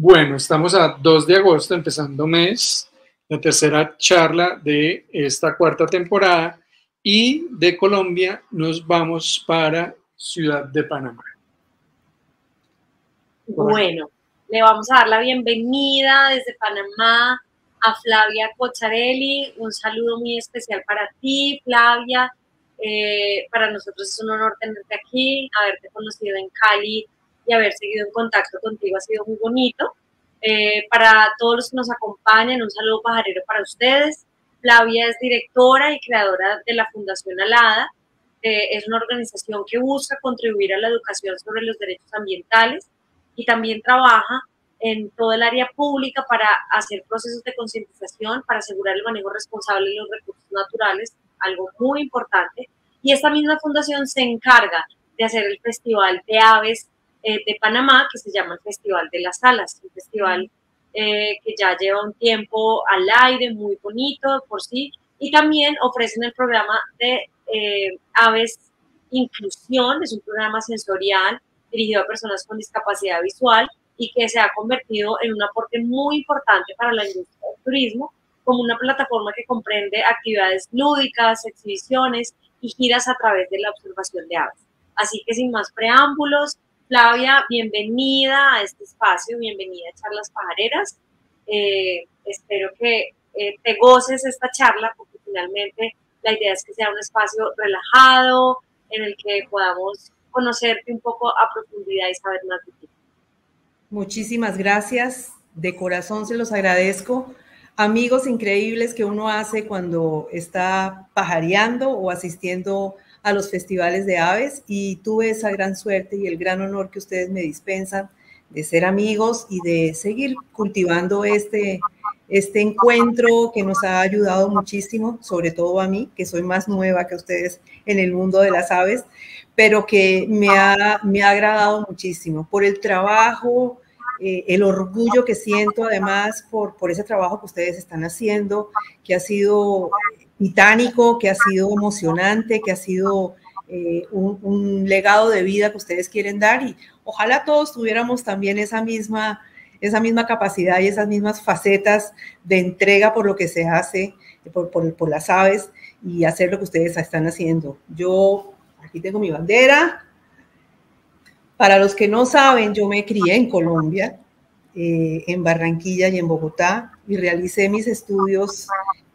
Bueno, estamos a 2 de agosto, empezando mes, la tercera charla de esta cuarta temporada, y de Colombia nos vamos para Ciudad de Panamá. Bueno, le vamos a dar la bienvenida desde Panamá a Flavia Cocciarelli. Un saludo muy especial para ti, Flavia. Para nosotros es un honor tenerte aquí, haberte conocido en Cali y haber seguido en contacto contigo ha sido muy bonito. Para todos los que nos acompañan, un saludo pajarero para ustedes. Flavia es directora y creadora de la Fundación Alada. Es una organización que busca contribuir a la educación sobre los derechos ambientales y también trabaja en todo el área pública para hacer procesos de concientización, para asegurar el manejo responsable de los recursos naturales, algo muy importante. Y esta misma fundación se encarga de hacer el Festival de Aves de Panamá, que se llama el Festival de las Alas, un festival que ya lleva un tiempo al aire, muy bonito por sí, y también ofrecen el programa de Aves Inclusión, es un programa sensorial dirigido a personas con discapacidad visual y que se ha convertido en un aporte muy importante para la industria del turismo, como una plataforma que comprende actividades lúdicas, exhibiciones y giras a través de la observación de aves. Así que sin más preámbulos, Flavia, bienvenida a este espacio, bienvenida a Charlas Pajareras. Espero que te goces esta charla, porque finalmente la idea es que sea un espacio relajado, en el que podamos conocerte un poco a profundidad y saber más de ti. Muchísimas gracias, de corazón se los agradezco. Amigos increíbles que uno hace cuando está pajareando o asistiendo a los festivales de aves, y tuve esa gran suerte y el gran honor que ustedes me dispensan de ser amigos y de seguir cultivando este encuentro que nos ha ayudado muchísimo, sobre todo a mí, que soy más nueva que ustedes en el mundo de las aves, pero que me ha agradado muchísimo por el trabajo, el orgullo que siento además por ese trabajo que ustedes están haciendo, que ha sido titánico, que ha sido emocionante, que ha sido un legado de vida que ustedes quieren dar, y ojalá todos tuviéramos también esa misma capacidad y esas mismas facetas de entrega por lo que se hace, por las aves, y hacer lo que ustedes están haciendo. Yo aquí tengo mi bandera. Para los que no saben, yo me crié en Colombia, en Barranquilla y en Bogotá, y realicé mis estudios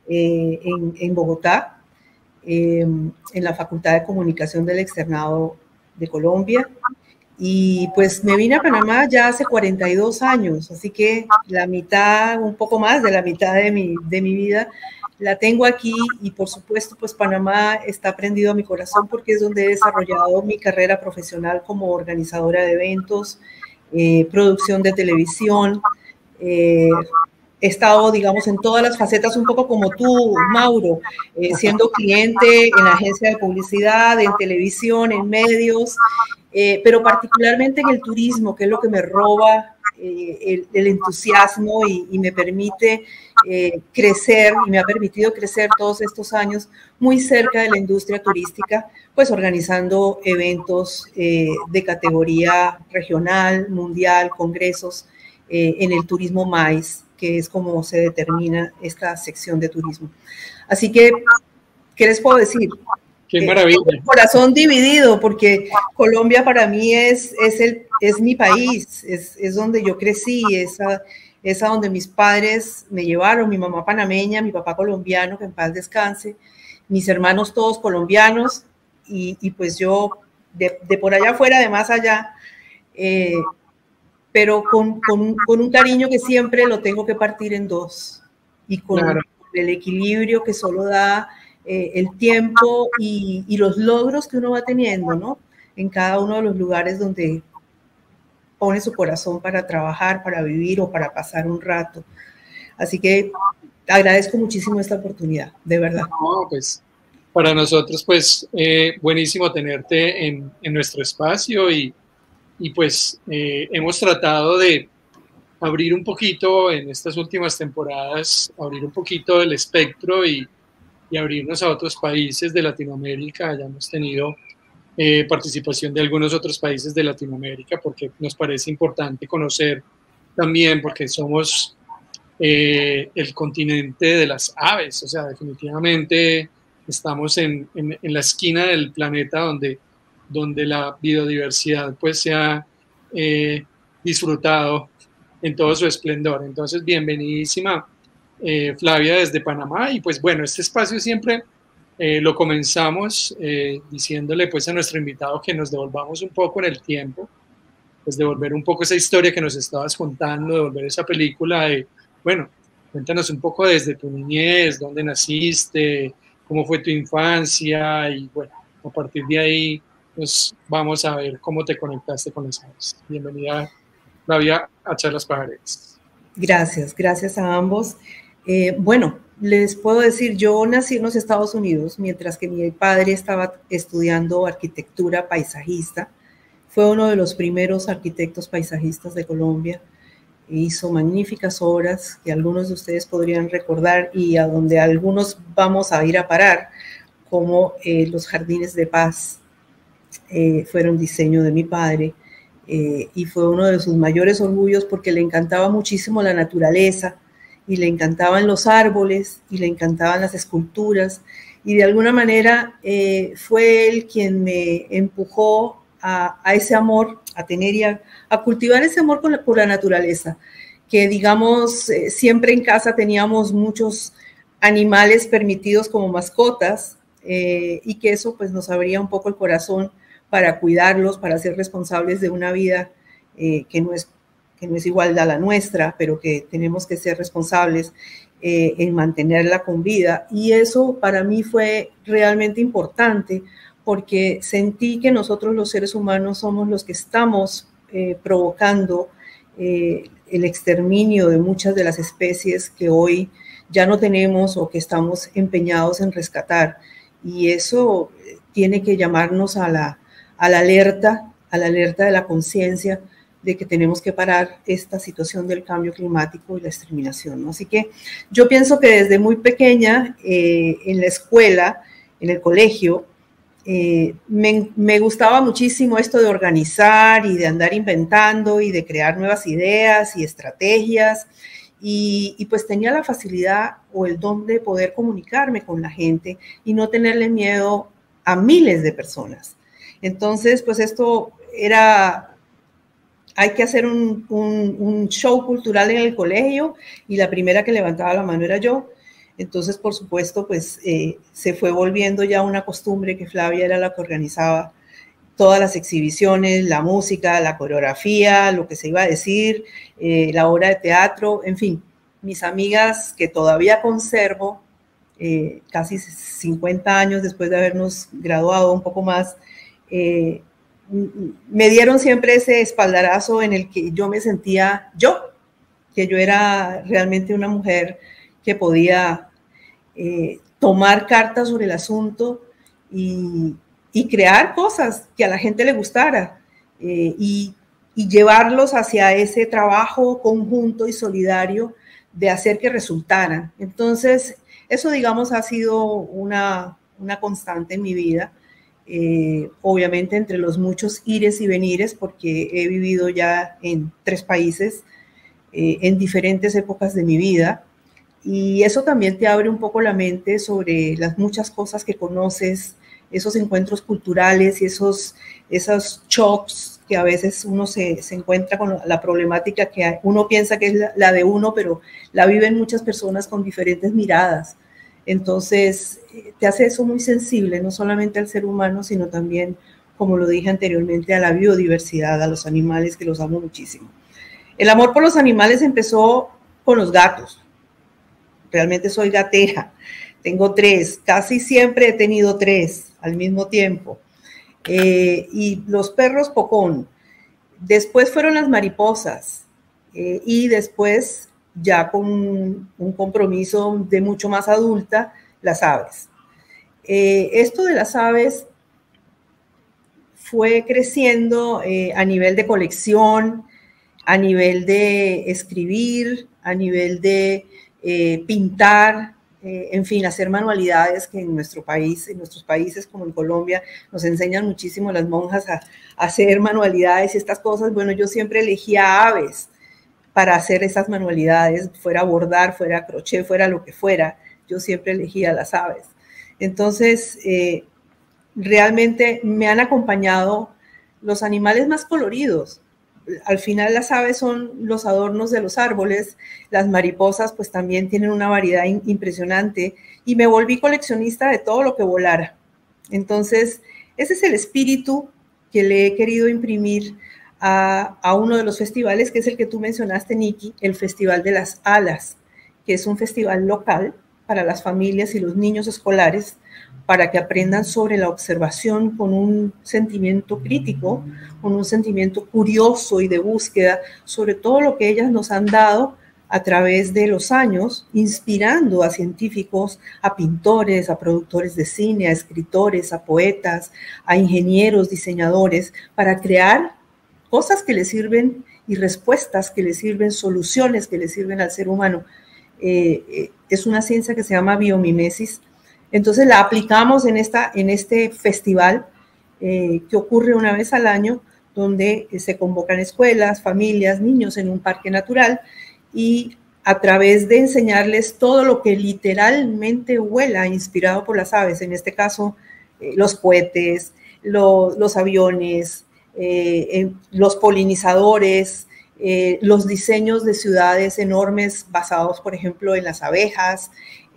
en Bogotá, en la Facultad de Comunicación del Externado de Colombia, y pues me vine a Panamá ya hace 42 años, así que la mitad, un poco más de la mitad de mi vida la tengo aquí, y por supuesto pues Panamá está prendido a mi corazón porque es donde he desarrollado mi carrera profesional como organizadora de eventos, producción de televisión. He estado, digamos, en todas las facetas, un poco como tú, Mauro, siendo cliente en agencia de publicidad, en televisión, en medios, pero particularmente en el turismo, que es lo que me roba el entusiasmo y me permite crecer, y me ha permitido crecer todos estos años muy cerca de la industria turística, pues organizando eventos de categoría regional, mundial, congresos en el turismo MAIS, que es como se determina esta sección de turismo. Así que, ¿qué les puedo decir? ¡Qué maravilla! El corazón dividido, porque Colombia para mí es mi país, es donde yo crecí, es a donde mis padres me llevaron, mi mamá panameña, mi papá colombiano, que en paz descanse, mis hermanos todos colombianos, y pues yo de por allá afuera, de más allá, pero con un cariño que siempre lo tengo que partir en dos, y con el equilibrio que solo da el tiempo y los logros que uno va teniendo, ¿no? En cada uno de los lugares donde pone su corazón para trabajar, para vivir o para pasar un rato. Así que agradezco muchísimo esta oportunidad, de verdad. No, pues para nosotros, pues buenísimo tenerte en nuestro espacio, y pues hemos tratado de abrir un poquito en estas últimas temporadas, abrir un poquito el espectro y abrirnos a otros países de Latinoamérica. Ya hemos tenido participación de algunos otros países de Latinoamérica, porque nos parece importante conocer también porque somos el continente de las aves, o sea, definitivamente estamos en la esquina del planeta donde la biodiversidad pues se ha disfrutado en todo su esplendor. Entonces, bienvenidísima Flavia desde Panamá, y pues bueno, este espacio siempre lo comenzamos diciéndole pues a nuestro invitado que nos devolvamos un poco en el tiempo, pues devolver un poco esa historia que nos estabas contando, devolver esa película de, bueno, cuéntanos un poco desde tu niñez, dónde naciste, cómo fue tu infancia, y bueno, a partir de ahí pues vamos a ver cómo te conectaste con las aves. Bienvenida, Flavia, a Charlas Pajareras. Gracias, gracias a ambos. Bueno, les puedo decir, yo nací en los Estados Unidos, mientras que mi padre estaba estudiando arquitectura paisajista. Fue uno de los primeros arquitectos paisajistas de Colombia. Hizo magníficas obras que algunos de ustedes podrían recordar y a donde algunos vamos a ir a parar, como los Jardines de Paz. Fueron diseño de mi padre. Y fue uno de sus mayores orgullos porque le encantaba muchísimo la naturaleza y le encantaban los árboles y le encantaban las esculturas, y de alguna manera fue él quien me empujó a ese amor, a tener y a cultivar ese amor por la naturaleza, que digamos siempre en casa teníamos muchos animales permitidos como mascotas, y que eso pues nos abría un poco el corazón para cuidarlos, para ser responsables de una vida que no es igual a la nuestra, pero que tenemos que ser responsables en mantenerla con vida. Y eso para mí fue realmente importante, porque sentí que nosotros los seres humanos somos los que estamos provocando el exterminio de muchas de las especies que hoy ya no tenemos o que estamos empeñados en rescatar. Y eso tiene que llamarnos a la alerta de la conciencia de que tenemos que parar esta situación del cambio climático y la exterminación, ¿no? Así que yo pienso que desde muy pequeña, en la escuela, en el colegio, me gustaba muchísimo esto de organizar y de andar inventando y de crear nuevas ideas y estrategias, y pues tenía la facilidad o el don de poder comunicarme con la gente y no tenerle miedo a miles de personas. Entonces, pues esto era, hay que hacer un show cultural en el colegio, y la primera que levantaba la mano era yo. Entonces, por supuesto, pues se fue volviendo ya una costumbre que Flavia era la que organizaba todas las exhibiciones, la música, la coreografía, lo que se iba a decir, la obra de teatro, en fin. Mis amigas que todavía conservo, casi 50 años después de habernos graduado, un poco más, me dieron siempre ese espaldarazo en el que yo me sentía que yo era realmente una mujer que podía tomar cartas sobre el asunto y crear cosas que a la gente le gustara, y llevarlos hacia ese trabajo conjunto y solidario de hacer que resultaran. Entonces, eso, digamos, ha sido una constante en mi vida. Obviamente entre los muchos ires y venires, porque he vivido ya en 3 países en diferentes épocas de mi vida, y eso también te abre un poco la mente sobre las muchas cosas que conoces, esos encuentros culturales y esos shocks que a veces uno se encuentra con la problemática que uno piensa que es la de uno, pero la viven muchas personas con diferentes miradas. Entonces, te hace eso muy sensible, no solamente al ser humano, sino también, como lo dije anteriormente, a la biodiversidad, a los animales, que los amo muchísimo. El amor por los animales empezó con los gatos. Realmente soy gatera. Tengo 3. Casi siempre he tenido 3 al mismo tiempo. Y los perros pocón. Después fueron las mariposas. Y después, ya con un compromiso de mucho más adulta, las aves. Esto de las aves fue creciendo a nivel de colección, a nivel de escribir, a nivel de pintar, en fin, hacer manualidades que en nuestro país, en nuestros países como en Colombia, nos enseñan muchísimo las monjas a hacer manualidades y estas cosas. Bueno, yo siempre elegía aves para hacer esas manualidades, fuera bordar, fuera crochet, fuera lo que fuera. Yo siempre elegía las aves. Entonces, realmente me han acompañado los animales más coloridos. Al final las aves son los adornos de los árboles, las mariposas pues también tienen una variedad impresionante y me volví coleccionista de todo lo que volara. Entonces, ese es el espíritu que le he querido imprimir a uno de los festivales, que es el que tú mencionaste, Nikki, el Festival de las Alas, que es un festival local para las familias y los niños escolares, para que aprendan sobre la observación con un sentimiento crítico, con un sentimiento curioso y de búsqueda sobre todo lo que ellas nos han dado a través de los años, inspirando a científicos, a pintores, a productores de cine, a escritores, a poetas, a ingenieros, diseñadores, para crear cosas que le sirven y respuestas que le sirven, soluciones que le sirven al ser humano. Es una ciencia que se llama biomimesis. Entonces la aplicamos en este festival que ocurre una vez al año, donde se convocan escuelas, familias, niños en un parque natural y a través de enseñarles todo lo que literalmente vuela, inspirado por las aves, en este caso los cohetes, los aviones, los polinizadores, los diseños de ciudades enormes basados, por ejemplo, en las abejas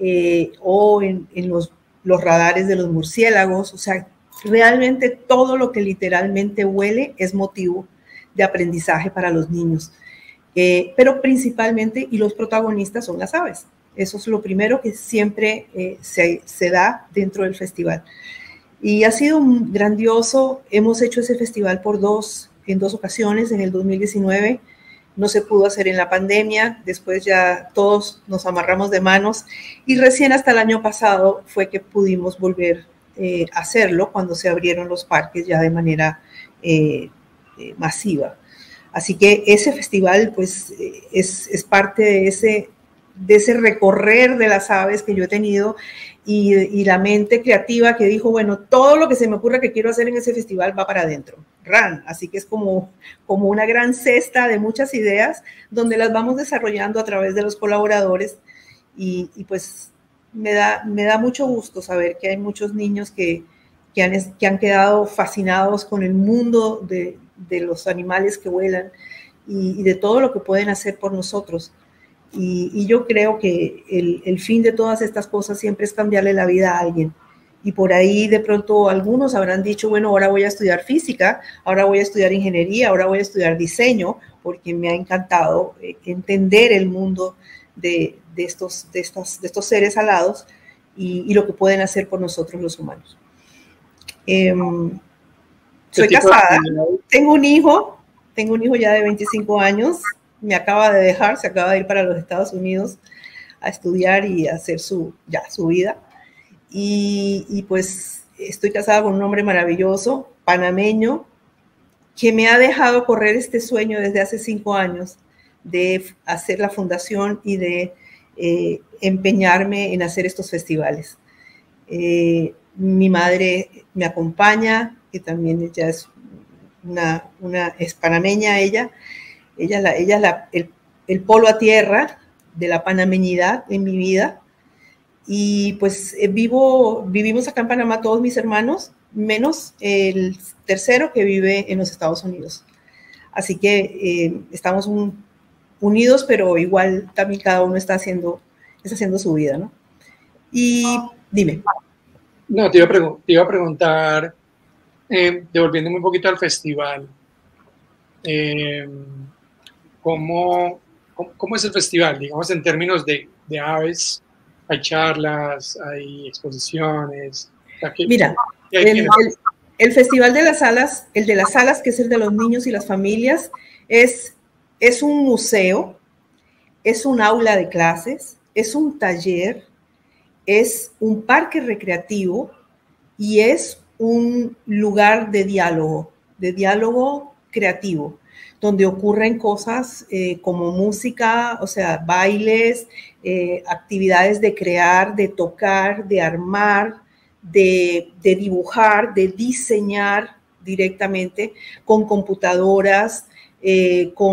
o en los radares de los murciélagos. O sea, realmente todo lo que literalmente huele es motivo de aprendizaje para los niños. Pero principalmente, y los protagonistas son las aves. Eso es lo primero que siempre se da dentro del festival. Y ha sido grandioso. Hemos hecho ese festival en dos ocasiones. En el 2019 no se pudo hacer en la pandemia, después ya todos nos amarramos de manos y recién hasta el año pasado fue que pudimos volver a hacerlo cuando se abrieron los parques ya de manera masiva. Así que ese festival pues es parte de ese recorrer de las aves que yo he tenido y la mente creativa que dijo, bueno, todo lo que se me ocurra que quiero hacer en ese festival va para adentro. Así que es como una gran cesta de muchas ideas donde las vamos desarrollando a través de los colaboradores y pues me da mucho gusto saber que hay muchos niños que han quedado fascinados con el mundo de los animales que vuelan y de todo lo que pueden hacer por nosotros. Y yo creo que el fin de todas estas cosas siempre es cambiarle la vida a alguien. Y por ahí de pronto algunos habrán dicho, bueno, ahora voy a estudiar física, ahora voy a estudiar ingeniería, ahora voy a estudiar diseño, porque me ha encantado entender el mundo de estos seres alados y lo que pueden hacer por nosotros los humanos. Soy casada, tengo un hijo ya de 25 años, me acaba de dejar, se acaba de ir para los Estados Unidos a estudiar y a hacer su vida. Y pues estoy casada con un hombre maravilloso, panameño, que me ha dejado correr este sueño desde hace 5 años de hacer la fundación y de empeñarme en hacer estos festivales. Mi madre me acompaña, que también ella es es panameña, ella es el polo a tierra de la panameñidad en mi vida. Y pues vivimos acá en Panamá todos mis hermanos, menos el tercero que vive en los Estados Unidos. Así que estamos unidos, pero igual también cada uno está haciendo su vida, ¿no? Y dime. No, te iba a preguntar, devolviéndome un poquito al festival, ¿cómo es el festival? Digamos, en términos de aves, hay charlas, hay exposiciones. Mira, el Festival de las Alas, el de las Alas, que es el de los niños y las familias, es un museo, es un aula de clases, es un taller, es un parque recreativo y es un lugar de diálogo creativo, donde ocurren cosas como música, o sea, bailes, actividades de crear, de tocar, de armar, de dibujar, de diseñar directamente con computadoras, con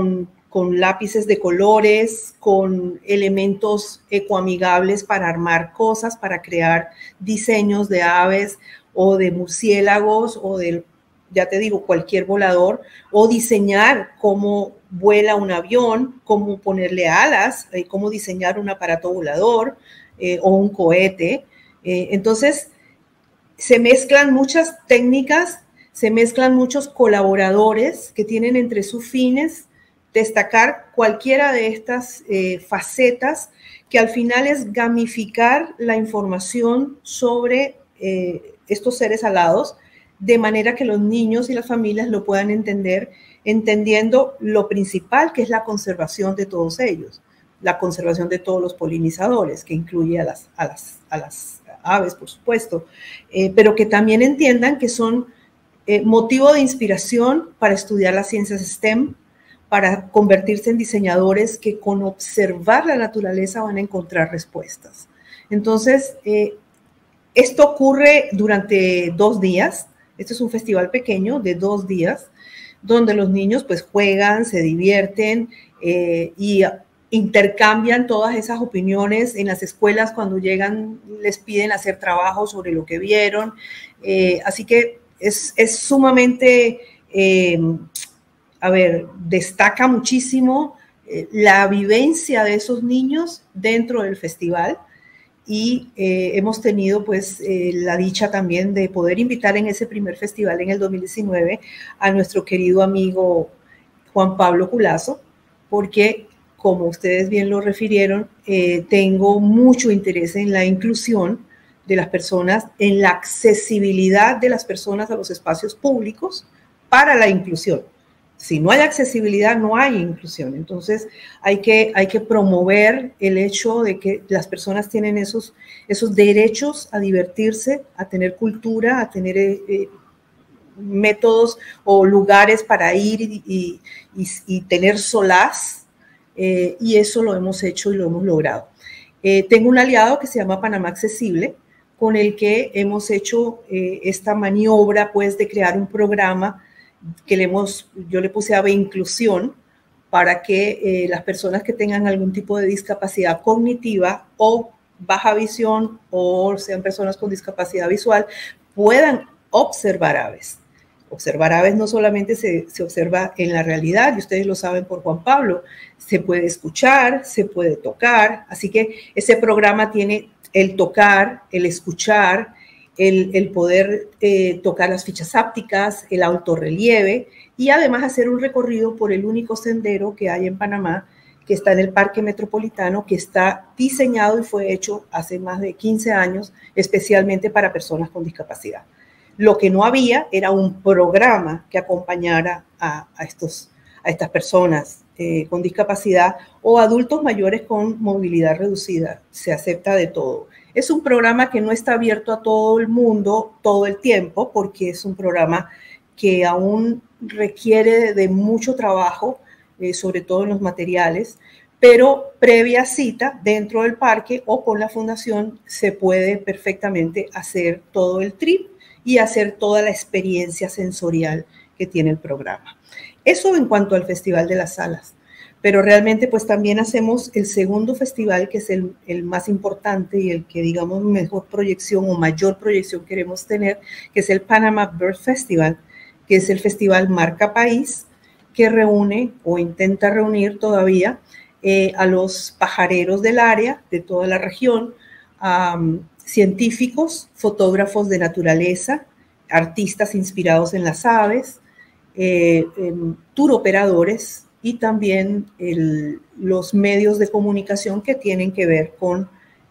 con lápices de colores, con elementos ecoamigables para armar cosas, para crear diseños de aves o de murciélagos o de, ya te digo, cualquier volador, o diseñar cómo vuela un avión, cómo ponerle alas, cómo diseñar un aparato volador o un cohete. Entonces, se mezclan muchas técnicas, se mezclan muchos colaboradores que tienen entre sus fines destacar cualquiera de estas facetas, que al final es gamificar la información sobre estos seres alados, de manera que los niños y las familias lo puedan entender, entendiendo lo principal, que es la conservación de todos ellos, la conservación de todos los polinizadores, que incluye a las aves, por supuesto, pero que también entiendan que son motivo de inspiración para estudiar las ciencias STEM, para convertirse en diseñadores que con observar la naturaleza van a encontrar respuestas. Entonces, esto ocurre durante 2 días. Este es un festival pequeño de 2 días, donde los niños pues juegan, se divierten y intercambian todas esas opiniones. En las escuelas, cuando llegan, les piden hacer trabajo sobre lo que vieron. Así que es sumamente, destaca muchísimo la vivencia de esos niños dentro del festival. Y hemos tenido pues la dicha también de poder invitar en ese primer festival en el 2019 a nuestro querido amigo Juan Pablo Culazo, porque como ustedes bien lo refirieron, tengo mucho interés en la inclusión de las personas, en la accesibilidad de las personas a los espacios públicos para la inclusión. Si no hay accesibilidad, no hay inclusión. Entonces, hay que promover el hecho de que las personas tienen esos derechos a divertirse, a tener cultura, a tener métodos o lugares para ir y tener solaz. Y eso lo hemos hecho y lo hemos logrado. Tengo un aliado que se llama Panamá Accesible, con el que hemos hecho esta maniobra pues, de crear un programa que yo le puse Ave Inclusión, para que las personas que tengan algún tipo de discapacidad cognitiva o baja visión o sean personas con discapacidad visual puedan observar aves. Observar aves no solamente se observa en la realidad, y ustedes lo saben por Juan Pablo, se puede escuchar, se puede tocar, así que ese programa tiene el tocar, el escuchar, el poder tocar las fichas ápticas, el altorrelieve, y además hacer un recorrido por el único sendero que hay en Panamá, que está en el Parque Metropolitano, que está diseñado y fue hecho hace más de 15 años especialmente para personas con discapacidad. Lo que no había era un programa que acompañara a estas personas con discapacidad o adultos mayores con movilidad reducida. Se acepta de todo. Es un programa que no está abierto a todo el mundo todo el tiempo, porque es un programa que aún requiere de mucho trabajo, sobre todo en los materiales, pero previa cita dentro del parque o con la fundación se puede perfectamente hacer todo el trip y hacer toda la experiencia sensorial que tiene el programa. Eso en cuanto al Festival de las Salas. Pero realmente pues también hacemos el segundo festival, que es el más importante y el que digamos mejor proyección o mayor proyección queremos tener, que es el Panama Bird Festival, que es el festival marca país, que reúne o intenta reunir todavía a los pajareros del área, de toda la región, científicos, fotógrafos de naturaleza, artistas inspirados en las aves, tour operadores, y también los medios de comunicación que tienen que ver con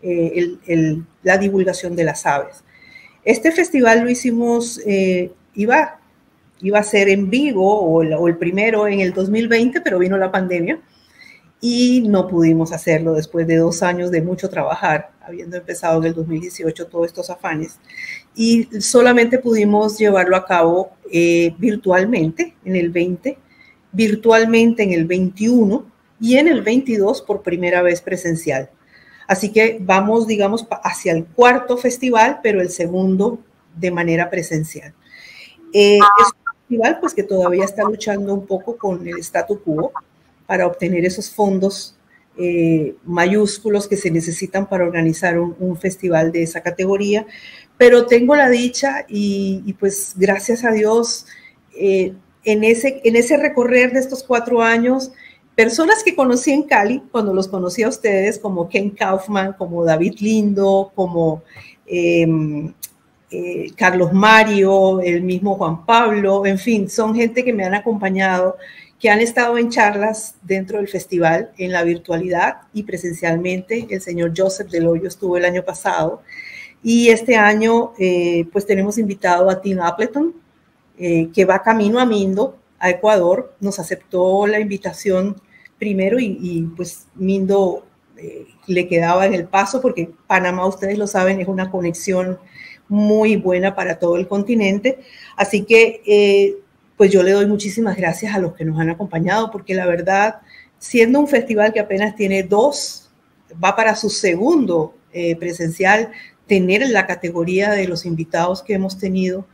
la divulgación de las aves. Este festival lo hicimos, iba a ser en vivo o el primero en el 2020, pero vino la pandemia y no pudimos hacerlo después de 2 años de mucho trabajar, habiendo empezado en el 2018 todos estos afanes, y solamente pudimos llevarlo a cabo virtualmente en el 20, virtualmente en el 21 y en el 22 por primera vez presencial. Así que vamos, digamos, hacia el 4º festival, pero el segundo de manera presencial. Es un festival pues, que todavía está luchando un poco con el statu quo. para obtener esos fondos mayúsculos que se necesitan para organizar un festival de esa categoría. Pero tengo la dicha y pues gracias a Dios, en ese recorrer de estos 4 años, personas que conocí en Cali, cuando los conocí a ustedes, como Ken Kaufman, como David Lindo, como Carlos Mario, el mismo Juan Pablo, en fin, son gente que me han acompañado, que han estado en charlas dentro del festival, en la virtualidad y presencialmente. El señor Joseph Del Hoyo estuvo el año pasado. Y este año, pues tenemos invitado a Tim Appleton, que va camino a Mindo, a Ecuador. Nos aceptó la invitación primero y pues Mindo le quedaba en el paso, porque Panamá, ustedes lo saben, es una conexión muy buena para todo el continente. Así que, pues yo le doy muchísimas gracias a los que nos han acompañado, porque la verdad, siendo un festival que apenas tiene 2, va para su segundo presencial, tener la categoría de los invitados que hemos tenido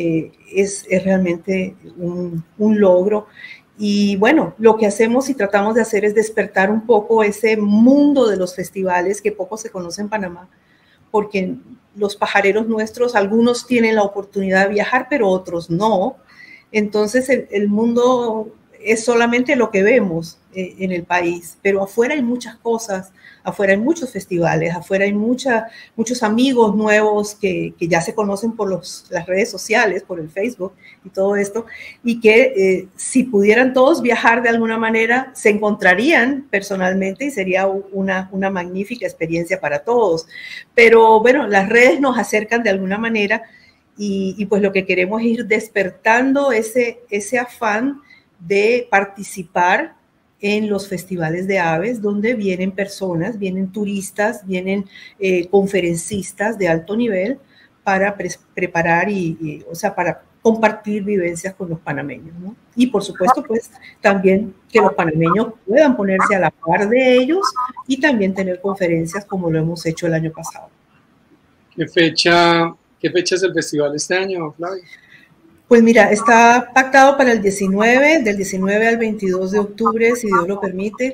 es realmente un logro. Y bueno, lo que hacemos y tratamos de hacer es despertar un poco ese mundo de los festivales que poco se conoce en Panamá, porque los pajareros nuestros, algunos tienen la oportunidad de viajar, pero otros no. Entonces el mundo es solamente lo que vemos en el país, pero afuera hay muchas cosas, afuera hay muchos festivales, afuera hay muchos amigos nuevos que ya se conocen por las redes sociales, por el Facebook y todo esto, y que si pudieran todos viajar de alguna manera, se encontrarían personalmente y sería una magnífica experiencia para todos. Pero bueno, las redes nos acercan de alguna manera y pues lo que queremos es ir despertando ese afán de participar en los festivales de aves, donde vienen personas, vienen turistas, vienen conferencistas de alto nivel para preparar o sea, para compartir vivencias con los panameños, ¿no? Y por supuesto, pues también que los panameños puedan ponerse a la par de ellos y también tener conferencias como lo hemos hecho el año pasado. ¿Qué fecha es el festival este año, Flavia? Pues mira, está pactado para el 19, del 19 al 22 de octubre, si Dios lo permite.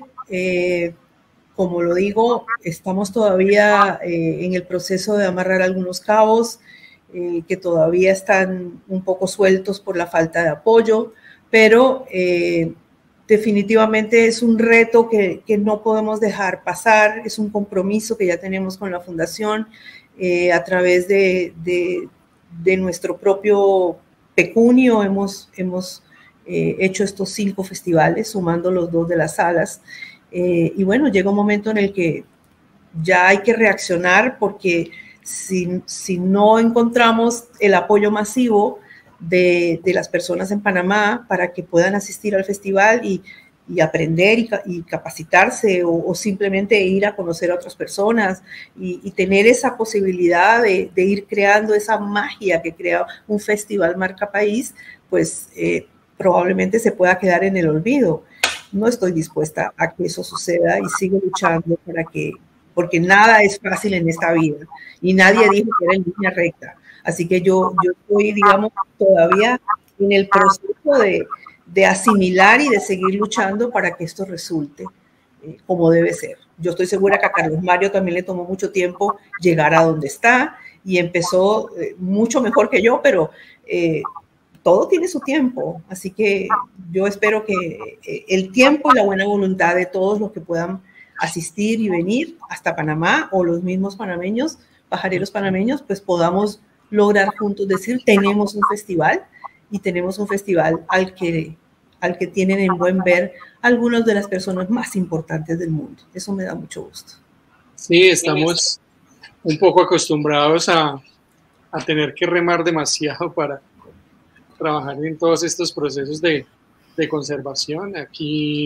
Como lo digo, estamos todavía en el proceso de amarrar algunos cabos que todavía están un poco sueltos por la falta de apoyo, pero definitivamente es un reto que no podemos dejar pasar, es un compromiso que ya tenemos con la Fundación a través de nuestro propio pecunio. Hemos hecho estos 5 festivales, sumando los 2 de las salas. Y bueno, llega un momento en el que ya hay que reaccionar, porque si no encontramos el apoyo masivo de las personas en Panamá para que puedan asistir al festival y aprender y capacitarse o simplemente ir a conocer a otras personas y tener esa posibilidad de ir creando esa magia que crea un festival marca país, pues probablemente se pueda quedar en el olvido. No estoy dispuesta a que eso suceda y sigo luchando porque nada es fácil en esta vida y nadie dijo que era en línea recta. Así que yo estoy, digamos, todavía en el proceso de asimilar y de seguir luchando para que esto resulte como debe ser. Yo estoy segura que a Carlos Mario también le tomó mucho tiempo llegar a donde está y empezó mucho mejor que yo, pero todo tiene su tiempo. Así que yo espero que el tiempo y la buena voluntad de todos los que puedan asistir y venir hasta Panamá, o los mismos panameños, pajareros panameños, pues podamos lograr juntos decir, tenemos un festival, y tenemos un festival al que tienen en buen ver algunas de las personas más importantes del mundo. Eso me da mucho gusto. Sí, estamos un poco acostumbrados a tener que remar demasiado para trabajar en todos estos procesos de conservación. Aquí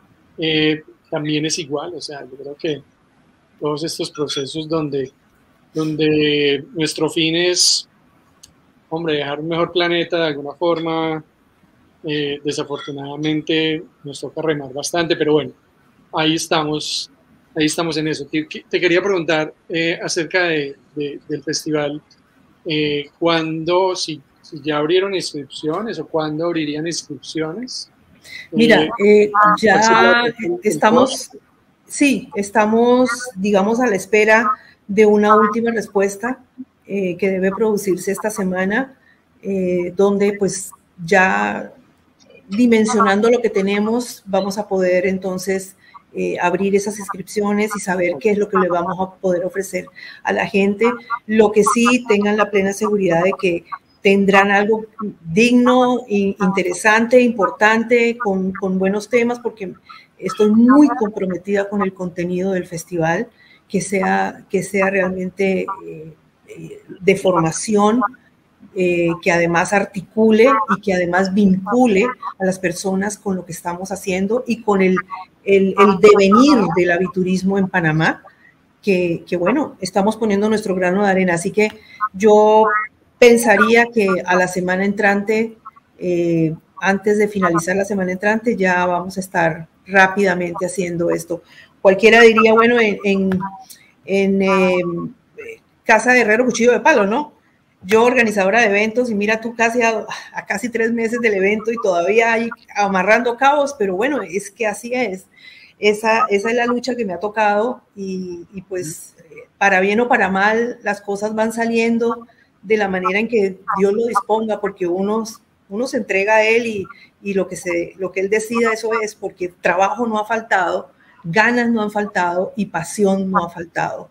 también es igual, o sea, yo creo que todos estos procesos donde nuestro fin es, hombre, dejar un mejor planeta de alguna forma, desafortunadamente nos toca remar bastante, pero bueno, ahí estamos en eso. Te quería preguntar acerca del festival, ¿cuándo, si ya abrieron inscripciones o cuándo abrirían inscripciones? Mira, ya estamos, sí, estamos, digamos, a la espera de una última respuesta que debe producirse esta semana, donde pues ya dimensionando lo que tenemos, vamos a poder entonces abrir esas inscripciones y saber qué es lo que le vamos a poder ofrecer a la gente. Lo que sí tengan la plena seguridad de que tendrán algo digno, interesante, importante, con buenos temas, porque estoy muy comprometida con el contenido del festival, que sea realmente de formación, que además articule y que además vincule a las personas con lo que estamos haciendo y con el devenir del aviturismo en Panamá, que bueno, estamos poniendo nuestro grano de arena. Así que yo pensaría que a la semana entrante, antes de finalizar la semana entrante, ya vamos a estar rápidamente haciendo esto. Cualquiera diría, bueno, en Casa de Herrero, cuchillo de palo, ¿no? Yo, organizadora de eventos, y mira tú casi a casi 3 meses del evento y todavía ahí amarrando cabos, pero bueno, es que así es. Esa es la lucha que me ha tocado y pues para bien o para mal las cosas van saliendo de la manera en que Dios lo disponga, porque uno se entrega a Él y lo que Él decida, eso es, porque trabajo no ha faltado, ganas no han faltado y pasión no ha faltado.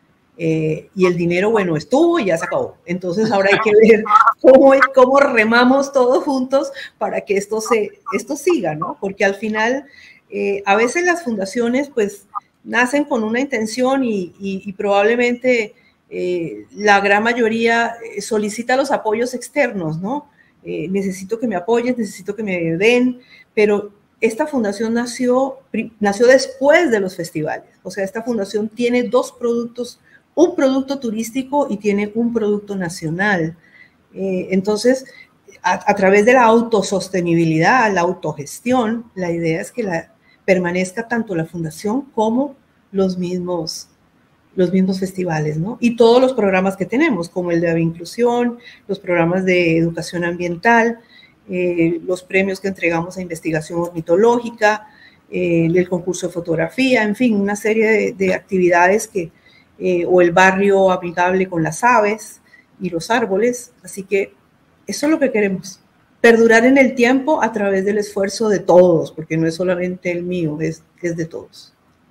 Y el dinero, bueno, estuvo y ya se acabó. Entonces ahora hay que ver cómo remamos todos juntos para que esto siga, ¿no? Porque al final, a veces las fundaciones pues nacen con una intención y probablemente la gran mayoría solicita los apoyos externos, ¿no? Necesito que me apoyen, necesito que me den, pero esta fundación nació después de los festivales. O sea, esta fundación tiene 2 productos, un producto turístico y tiene un producto nacional. Entonces, a través de la autosostenibilidad, la autogestión, la idea es que permanezca tanto la fundación como los mismos festivales, ¿no? Y todos los programas que tenemos, como el de Avinclusión, los programas de educación ambiental, los premios que entregamos a investigación ornitológica, el concurso de fotografía, en fin, una serie de actividades o el barrio amigable con las aves y los árboles. Así que eso es lo que queremos, perdurar en el tiempo a través del esfuerzo de todos, porque no es solamente el mío, es de todos.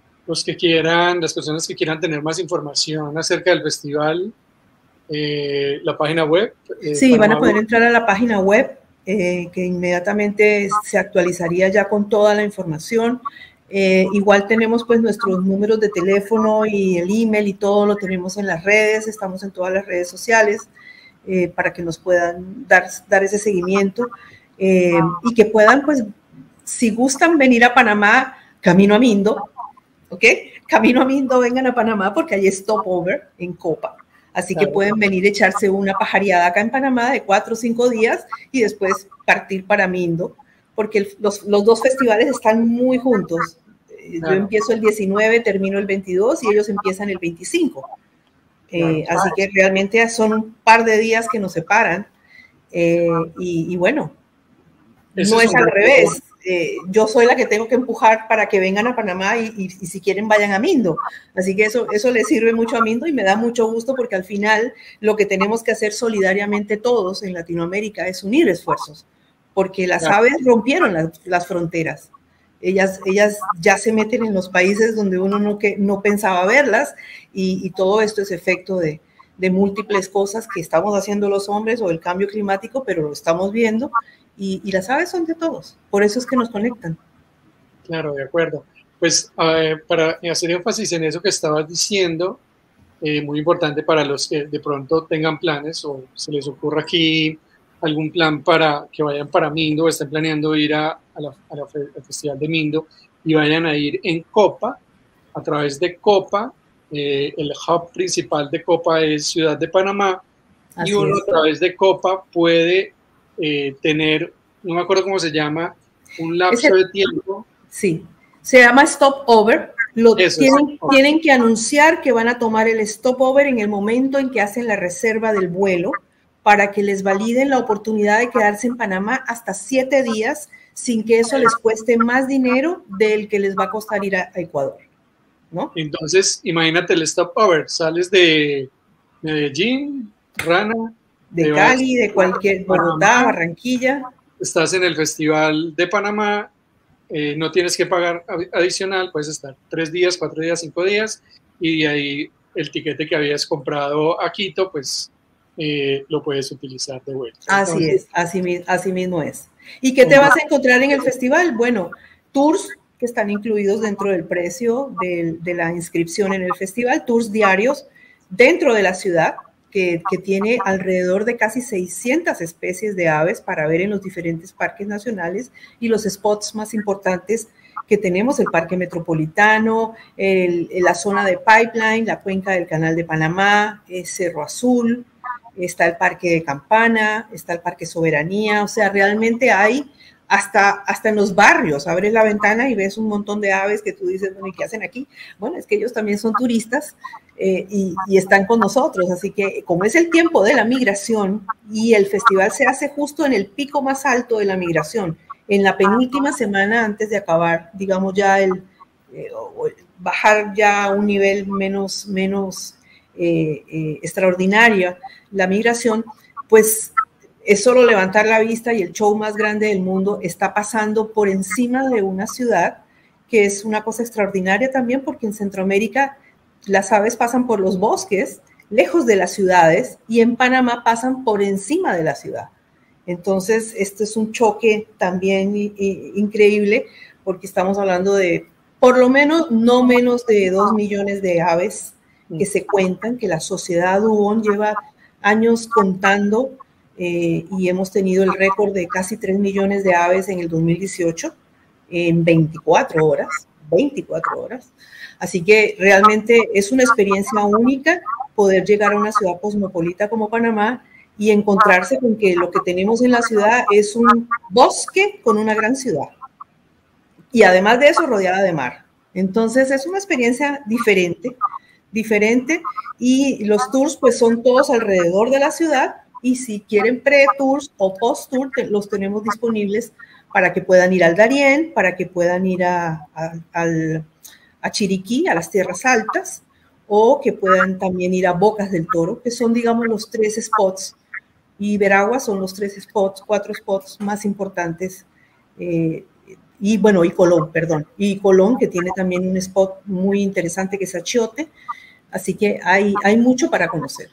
Las personas que quieran tener más información acerca del festival, la página web. Sí, van a poder entrar a la página web, que inmediatamente se actualizaría ya con toda la información. Igual tenemos pues nuestros números de teléfono y el email y todo lo tenemos en las redes, estamos en todas las redes sociales para que nos puedan dar ese seguimiento y que puedan pues, si gustan venir a Panamá, camino a Mindo, ¿ok? Camino a Mindo, vengan a Panamá porque hay stopover en Copa. Así que pueden venir a echarse una pajareada acá en Panamá de 4 o 5 días y después partir para Mindo, porque los 2 festivales están muy juntos. Yo empiezo el 19, termino el 22 y ellos empiezan el 25. Así que realmente son un par de días que nos separan. Y bueno, no es al revés. Yo soy la que tengo que empujar para que vengan a Panamá y si quieren vayan a Mindo. Así que eso les sirve mucho a Mindo y me da mucho gusto porque al final lo que tenemos que hacer solidariamente todos en Latinoamérica es unir esfuerzos, porque las aves rompieron las fronteras. Ellas ya se meten en los países donde uno no pensaba verlas y todo esto es efecto de múltiples cosas que estamos haciendo los hombres o el cambio climático, pero lo estamos viendo y las aves son de todos, por eso es que nos conectan. Claro, de acuerdo. Pues para hacer énfasis en eso que estabas diciendo, muy importante para los que de pronto tengan planes o se les ocurra aquí algún plan para que vayan para Mindo o estén planeando ir al Festival de Mindo y vayan a ir en Copa, a través de Copa, el hub principal de Copa es Ciudad de Panamá. Así y uno a través de Copa puede tener, no me acuerdo cómo se llama, un lapso de tiempo. Sí, se llama stopover. Tienen que anunciar que van a tomar el stopover en el momento en que hacen la reserva del vuelo para que les validen la oportunidad de quedarse en Panamá hasta 7 días sin que eso les cueste más dinero del que les va a costar ir a Ecuador, ¿no? Entonces, imagínate el stopover, sales de Medellín, Rana, de Cali, de cualquier, Bogotá, Barranquilla. Estás en el Festival de Panamá, no tienes que pagar adicional, puedes estar 3 días, 4 días, 5 días, y de ahí el tiquete que habías comprado a Quito, pues lo puedes utilizar de vuelta. Así entonces, es, así mismo es. ¿Y qué te vas a encontrar en el festival? Bueno, tours que están incluidos dentro del precio de la inscripción en el festival, tours diarios dentro de la ciudad, que tiene alrededor de casi 600 especies de aves para ver en los diferentes parques nacionales y los spots más importantes que tenemos, el Parque Metropolitano, la zona de Pipeline, la cuenca del Canal de Panamá, Cerro Azul, está el Parque de Campana, está el Parque Soberanía, o sea, realmente hay hasta en los barrios, abres la ventana y ves un montón de aves que tú dices, bueno, ¿y qué hacen aquí? Bueno, es que ellos también son turistas y están con nosotros, así que como es el tiempo de la migración y el festival se hace justo en el pico más alto de la migración, en la penúltima semana antes de acabar, digamos ya bajar ya a un nivel menos extraordinaria la migración, pues es solo levantar la vista y el show más grande del mundo está pasando por encima de una ciudad, que es una cosa extraordinaria también porque en Centroamérica las aves pasan por los bosques, lejos de las ciudades, y en Panamá pasan por encima de la ciudad. Entonces, este es un choque también increíble porque estamos hablando de por lo menos no menos de 2 millones de aves que se cuentan, que la sociedad Dubón lleva años contando y hemos tenido el récord de casi 3 millones de aves en el 2018 en 24 horas. Así que realmente es una experiencia única poder llegar a una ciudad cosmopolita como Panamá y encontrarse con que lo que tenemos en la ciudad es un bosque con una gran ciudad. Y además de eso, rodeada de mar. Entonces es una experiencia diferente y los tours pues son todos alrededor de la ciudad y si quieren pre-tours o post-tour los tenemos disponibles para que puedan ir al Darién, para que puedan ir a Chiriquí, a las tierras altas, o que puedan también ir a Bocas del Toro, que son, digamos, los 3 spots, y Veragua son los 4 spots más importantes, y bueno, y Colón, que tiene también un spot muy interesante que es Achiote, así que hay mucho para conocer.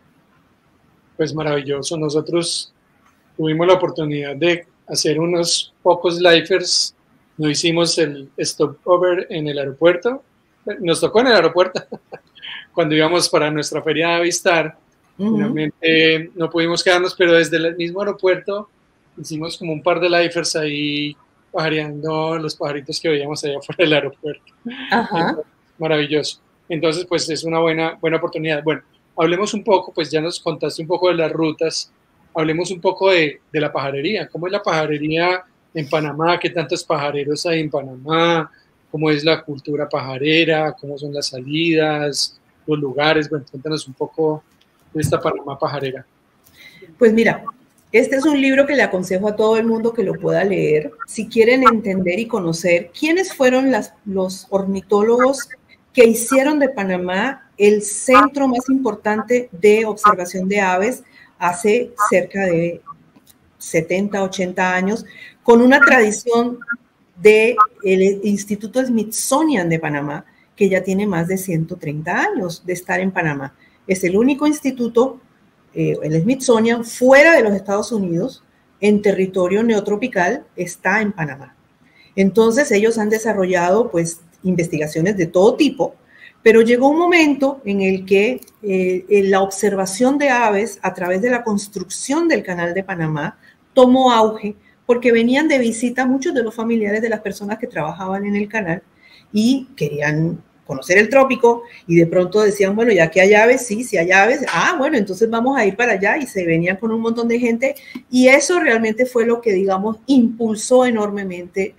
Pues maravilloso, nosotros tuvimos la oportunidad de hacer unos pocos lifers, no hicimos el stopover en el aeropuerto, nos tocó en el aeropuerto cuando íbamos para nuestra feria de Avistar, finalmente no pudimos quedarnos, pero desde el mismo aeropuerto hicimos como un par de lifers ahí pajareando los pajaritos que veíamos allá afuera del aeropuerto. Entonces, maravilloso. Entonces, pues es una buena oportunidad. Bueno, hablemos un poco, pues ya nos contaste un poco de las rutas, hablemos un poco de la pajarería. ¿Cómo es la pajarería en Panamá? ¿Qué tantos pajareros hay en Panamá? ¿Cómo es la cultura pajarera? ¿Cómo son las salidas? ¿Los lugares? Bueno, cuéntanos un poco de esta Panamá pajarera. Pues mira, este es un libro que le aconsejo a todo el mundo que lo pueda leer. Si quieren entender y conocer quiénes fueron los ornitólogos que hicieron de Panamá el centro más importante de observación de aves hace cerca de 70, 80 años, con una tradición del Instituto Smithsonian de Panamá, que ya tiene más de 130 años de estar en Panamá. Es el único instituto, el Smithsonian, fuera de los Estados Unidos, en territorio neotropical, está en Panamá. Entonces, ellos han desarrollado, pues, investigaciones de todo tipo, pero llegó un momento en el que la observación de aves a través de la construcción del Canal de Panamá tomó auge porque venían de visita muchos de los familiares de las personas que trabajaban en el canal y querían conocer el trópico y de pronto decían, bueno, ya que hay aves, sí hay aves, bueno, entonces vamos a ir para allá y se venían con un montón de gente y eso realmente fue lo que, digamos, impulsó enormemente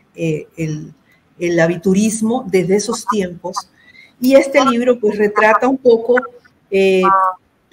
el aviturismo desde esos tiempos. Y este libro pues retrata un poco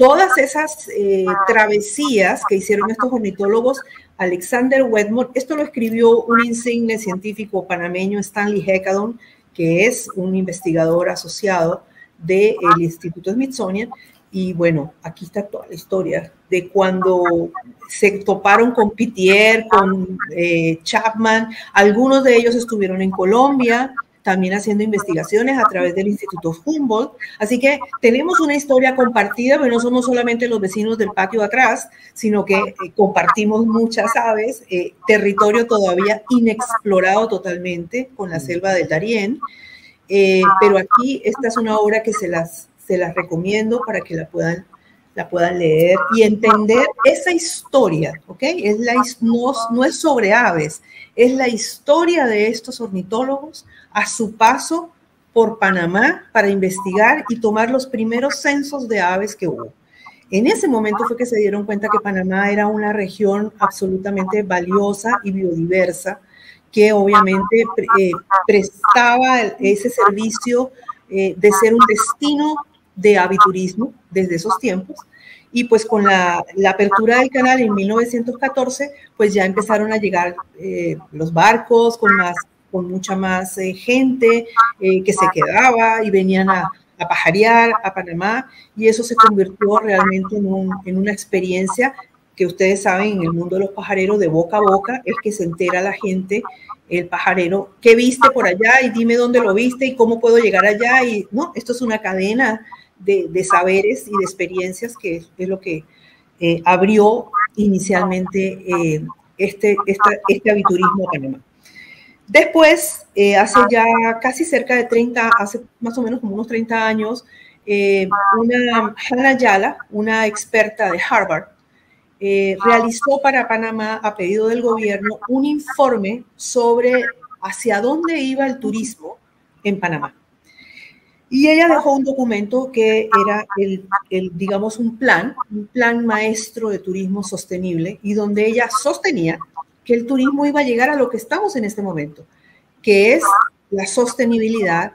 todas esas travesías que hicieron estos ornitólogos, Alexander Wetmore, esto lo escribió un insigne científico panameño, Stanley Hecadon, que es un investigador asociado del Instituto Smithsonian. Y bueno, aquí está toda la historia de cuando se toparon con Pittier, con Chapman. Algunos de ellos estuvieron en Colombia, también haciendo investigaciones a través del Instituto Humboldt. Así que tenemos una historia compartida, pero no somos solamente los vecinos del patio de atrás, sino que compartimos muchas aves, territorio todavía inexplorado totalmente con la selva del Darién. Pero aquí esta es una obra que se las recomiendo para que la puedan leer y entender esa historia, ¿ok? No es sobre aves, es la historia de estos ornitólogos a su paso por Panamá para investigar y tomar los primeros censos de aves que hubo. En ese momento fue que se dieron cuenta que Panamá era una región absolutamente valiosa y biodiversa, que obviamente prestaba ese servicio de ser un destino de aviturismo desde esos tiempos. Y pues con la apertura del canal en 1914, pues ya empezaron a llegar los barcos con mucha más gente que se quedaba y venían a pajarear a Panamá, y eso se convirtió realmente en una experiencia que ustedes saben, en el mundo de los pajareros, de boca a boca, es que se entera la gente, el pajarero, ¿qué viste por allá? Y dime dónde lo viste y cómo puedo llegar allá. Y no, esto es una cadena de saberes y de experiencias que es lo que abrió inicialmente este aviturismo a Panamá. Después, hace ya casi cerca de 30, hace más o menos como unos 30 años, Hannah Yala, una experta de Harvard, realizó para Panamá, a pedido del gobierno, un informe sobre hacia dónde iba el turismo en Panamá. Y ella dejó un documento que era digamos, un plan maestro de turismo sostenible, y donde ella sostenía que el turismo iba a llegar a lo que estamos en este momento, que es la sostenibilidad,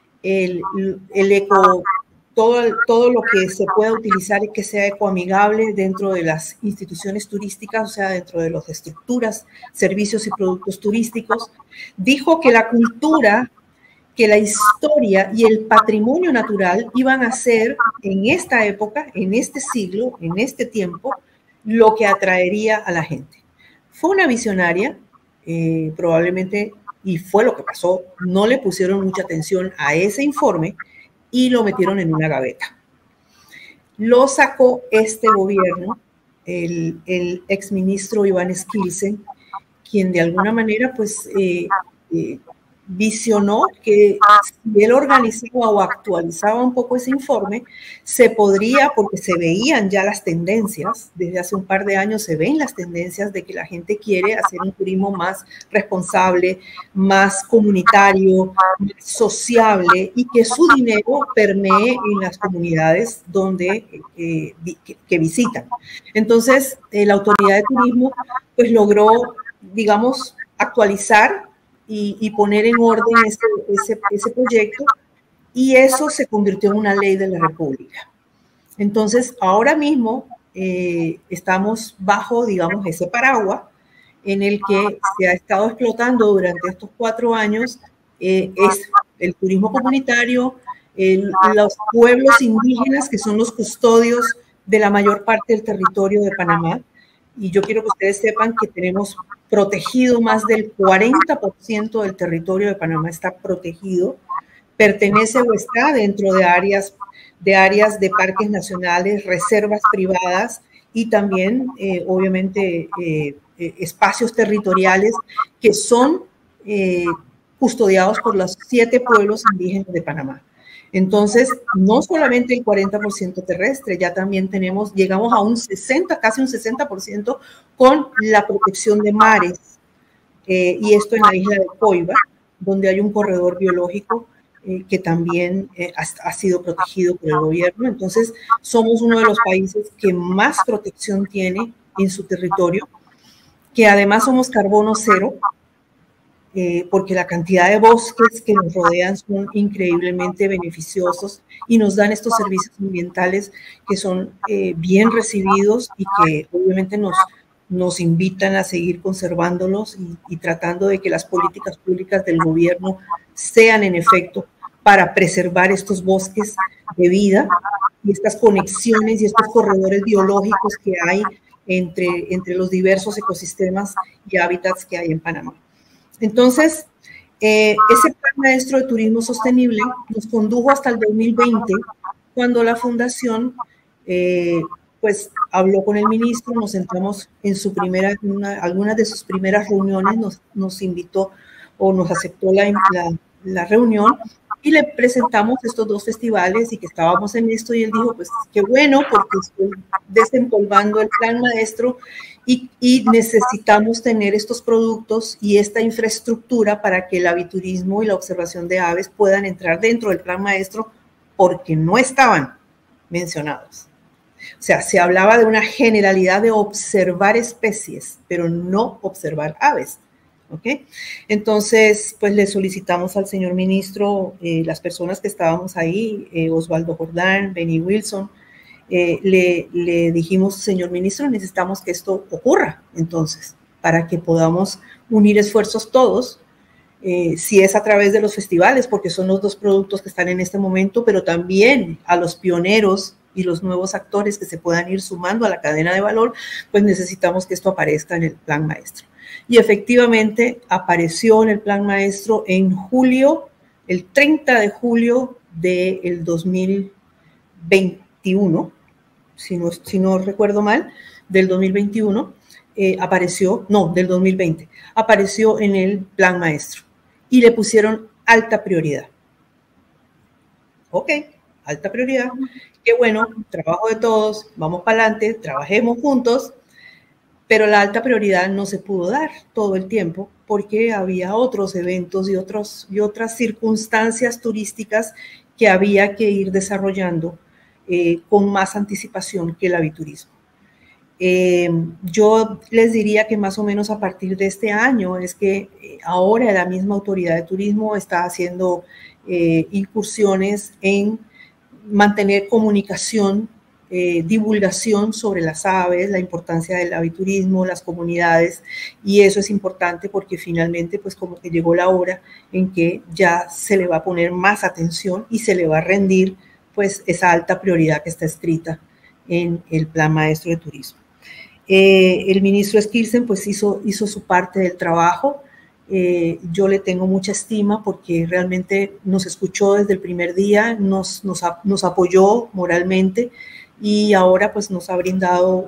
todo lo que se pueda utilizar y que sea ecoamigable dentro de las instituciones turísticas, o sea, dentro de las estructuras, servicios y productos turísticos. Dijo que la cultura, que la historia y el patrimonio natural iban a ser en esta época, en este siglo, en este tiempo, lo que atraería a la gente. Fue una visionaria, probablemente, y fue lo que pasó, no le pusieron mucha atención a ese informe y lo metieron en una gaveta. Lo sacó este gobierno, el exministro Iván Skilsen, quien de alguna manera pues visionó que si él organizaba o actualizaba un poco ese informe, se podría, porque se veían ya las tendencias, desde hace un par de años se ven las tendencias de que la gente quiere hacer un turismo más responsable, más comunitario, más sociable, y que su dinero permee en las comunidades donde que visitan. Entonces, la Autoridad de Turismo pues logró, digamos, actualizar y poner en orden ese proyecto, y eso se convirtió en una ley de la República. Entonces, ahora mismo estamos bajo, digamos, ese paraguas en el que se ha estado explotando durante estos 4 años, es el turismo comunitario, los pueblos indígenas, que son los custodios de la mayor parte del territorio de Panamá. Y yo quiero que ustedes sepan que tenemos protegido más del 40% del territorio de Panamá, está protegido, pertenece o está dentro de áreas de parques nacionales, reservas privadas y también, obviamente, espacios territoriales que son custodiados por los 7 pueblos indígenas de Panamá. Entonces, no solamente el 40% terrestre, ya también llegamos a un 60, casi un 60% con la protección de mares, y esto en la isla de Coiba, donde hay un corredor biológico que también ha sido protegido por el gobierno. Entonces, somos uno de los países que más protección tiene en su territorio, que además somos carbono cero. porque la cantidad de bosques que nos rodean son increíblemente beneficiosos y nos dan estos servicios ambientales que son bien recibidos y que obviamente nos invitan a seguir conservándolos y tratando de que las políticas públicas del gobierno sean en efecto para preservar estos bosques de vida y estas conexiones y estos corredores biológicos que hay entre los diversos ecosistemas y hábitats que hay en Panamá. Entonces, ese plan maestro de turismo sostenible nos condujo hasta el 2020, cuando la fundación pues habló con el ministro, nos sentamos en algunas de sus primeras reuniones, nos invitó o nos aceptó la reunión y le presentamos estos dos festivales y que estábamos en esto, y él dijo, pues qué bueno, porque estoy desempolvando el plan maestro y necesitamos tener estos productos y esta infraestructura para que el aviturismo y la observación de aves puedan entrar dentro del plan maestro, porque no estaban mencionados. O sea, se hablaba de una generalidad de observar especies, pero no observar aves. ¿Okay? Entonces, pues le solicitamos al señor ministro, las personas que estábamos ahí, Osvaldo Jordán, Benny Wilson, le dijimos, señor ministro, necesitamos que esto ocurra, entonces, para que podamos unir esfuerzos todos, si es a través de los festivales, porque son los dos productos que están en este momento, pero también a los pioneros y los nuevos actores que se puedan ir sumando a la cadena de valor, pues necesitamos que esto aparezca en el plan maestro. Y efectivamente apareció en el plan maestro en julio, el 30 de julio del 2021, si no recuerdo mal, del 2021, del 2020, apareció en el plan maestro y le pusieron alta prioridad. Ok, alta prioridad, qué bueno, trabajo de todos, vamos para adelante, trabajemos juntos. Pero la alta prioridad no se pudo dar todo el tiempo porque había otros eventos y otras circunstancias turísticas que había que ir desarrollando con más anticipación que el aviturismo. Yo les diría que más o menos a partir de este año es que ahora la misma autoridad de turismo está haciendo incursiones en mantener comunicación, divulgación sobre las aves, la importancia del aviturismo, las comunidades, y eso es importante porque finalmente pues como que llegó la hora en que ya se le va a poner más atención y se le va a rendir pues esa alta prioridad que está escrita en el plan maestro de turismo. El ministro Skirsen pues hizo su parte del trabajo. Yo le tengo mucha estima porque realmente nos escuchó desde el primer día, nos apoyó moralmente, y ahora pues nos ha brindado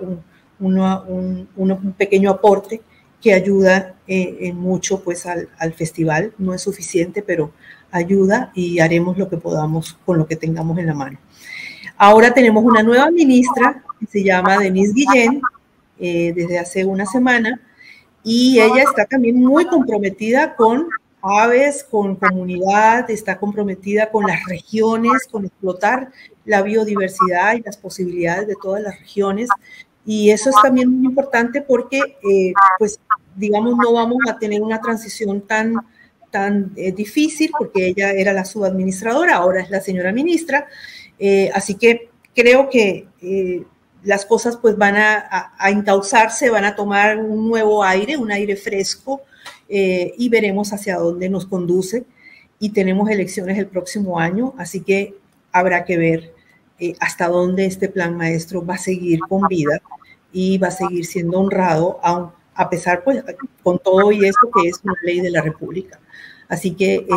un pequeño aporte que ayuda en mucho pues al festival. No es suficiente, pero ayuda, y haremos lo que podamos con lo que tengamos en la mano. Ahora tenemos una nueva ministra que se llama Denise Guillén, desde hace una semana, y ella está también muy comprometida con aves, con comunidad, está comprometida con las regiones, con explotar la biodiversidad y las posibilidades de todas las regiones, y eso es también muy importante porque, pues, digamos, no vamos a tener una transición tan difícil, porque ella era la subadministradora, ahora es la señora ministra, así que creo que las cosas pues van a encauzarse, van a tomar un nuevo aire, un aire fresco, y veremos hacia dónde nos conduce, y tenemos elecciones el próximo año, así que habrá que ver hasta dónde este plan maestro va a seguir con vida y va a seguir siendo honrado, a pesar pues con todo y esto que es una ley de la República. Así que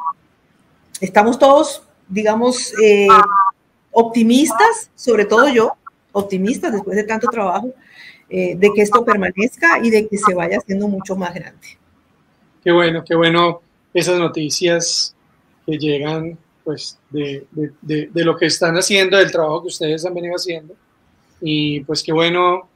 estamos todos, digamos, optimistas, sobre todo yo, optimistas después de tanto trabajo, de que esto permanezca y de que se vaya haciendo mucho más grande. Qué bueno esas noticias que llegan pues de lo que están haciendo, del trabajo que ustedes han venido haciendo, y pues qué bueno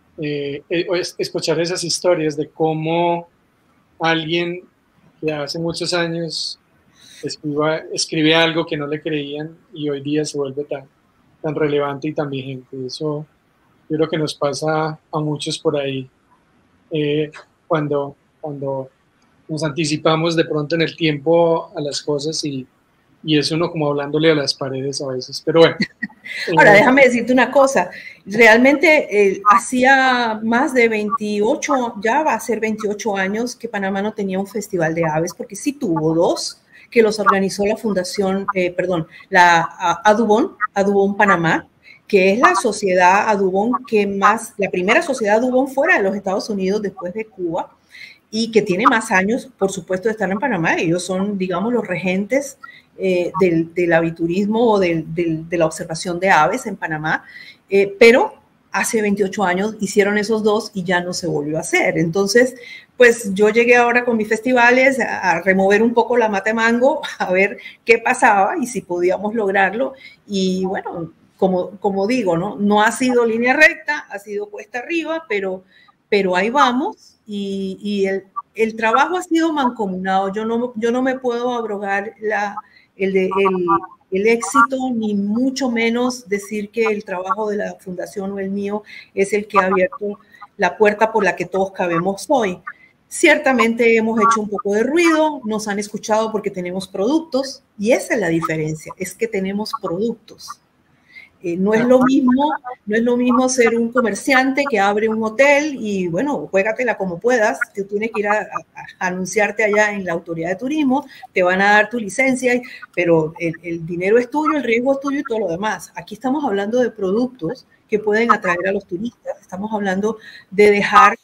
escuchar esas historias de cómo alguien que hace muchos años escribe algo que no le creían y hoy día se vuelve tan relevante y tan vigente. Eso yo creo que nos pasa a muchos por ahí cuando nos anticipamos de pronto en el tiempo a las cosas y es uno como hablándole a las paredes a veces, pero bueno. Ahora, déjame decirte una cosa, realmente hacía más de 28, ya va a ser 28 años que Panamá no tenía un festival de aves, porque sí tuvo dos, que los organizó la fundación, la Audubon Panamá, que es la sociedad Audubon la primera sociedad Audubon fuera de los Estados Unidos después de Cuba, y que tiene más años, por supuesto, de estar en Panamá. Ellos son, digamos, los regentes del aviturismo o de la observación de aves en Panamá, pero hace 28 años hicieron esos dos y ya no se volvió a hacer. Entonces, pues yo llegué ahora con mis festivales a remover un poco la mata de mango, a ver qué pasaba y si podíamos lograrlo. Y bueno, como digo, no ha sido línea recta, ha sido cuesta arriba, pero ahí vamos y el trabajo ha sido mancomunado. Yo no me puedo abrogar el éxito, ni mucho menos decir que el trabajo de la fundación o el mío es el que ha abierto la puerta por la que todos cabemos hoy. Ciertamente hemos hecho un poco de ruido, nos han escuchado porque tenemos productos y esa es la diferencia, es que tenemos productos. No es lo mismo ser un comerciante que abre un hotel y, bueno, juégatela como puedas. Tú tienes que ir a anunciarte allá en la autoridad de turismo, te van a dar tu licencia, pero el dinero es tuyo, el riesgo es tuyo y todo lo demás. Aquí estamos hablando de productos que pueden atraer a los turistas. Estamos hablando de dejar,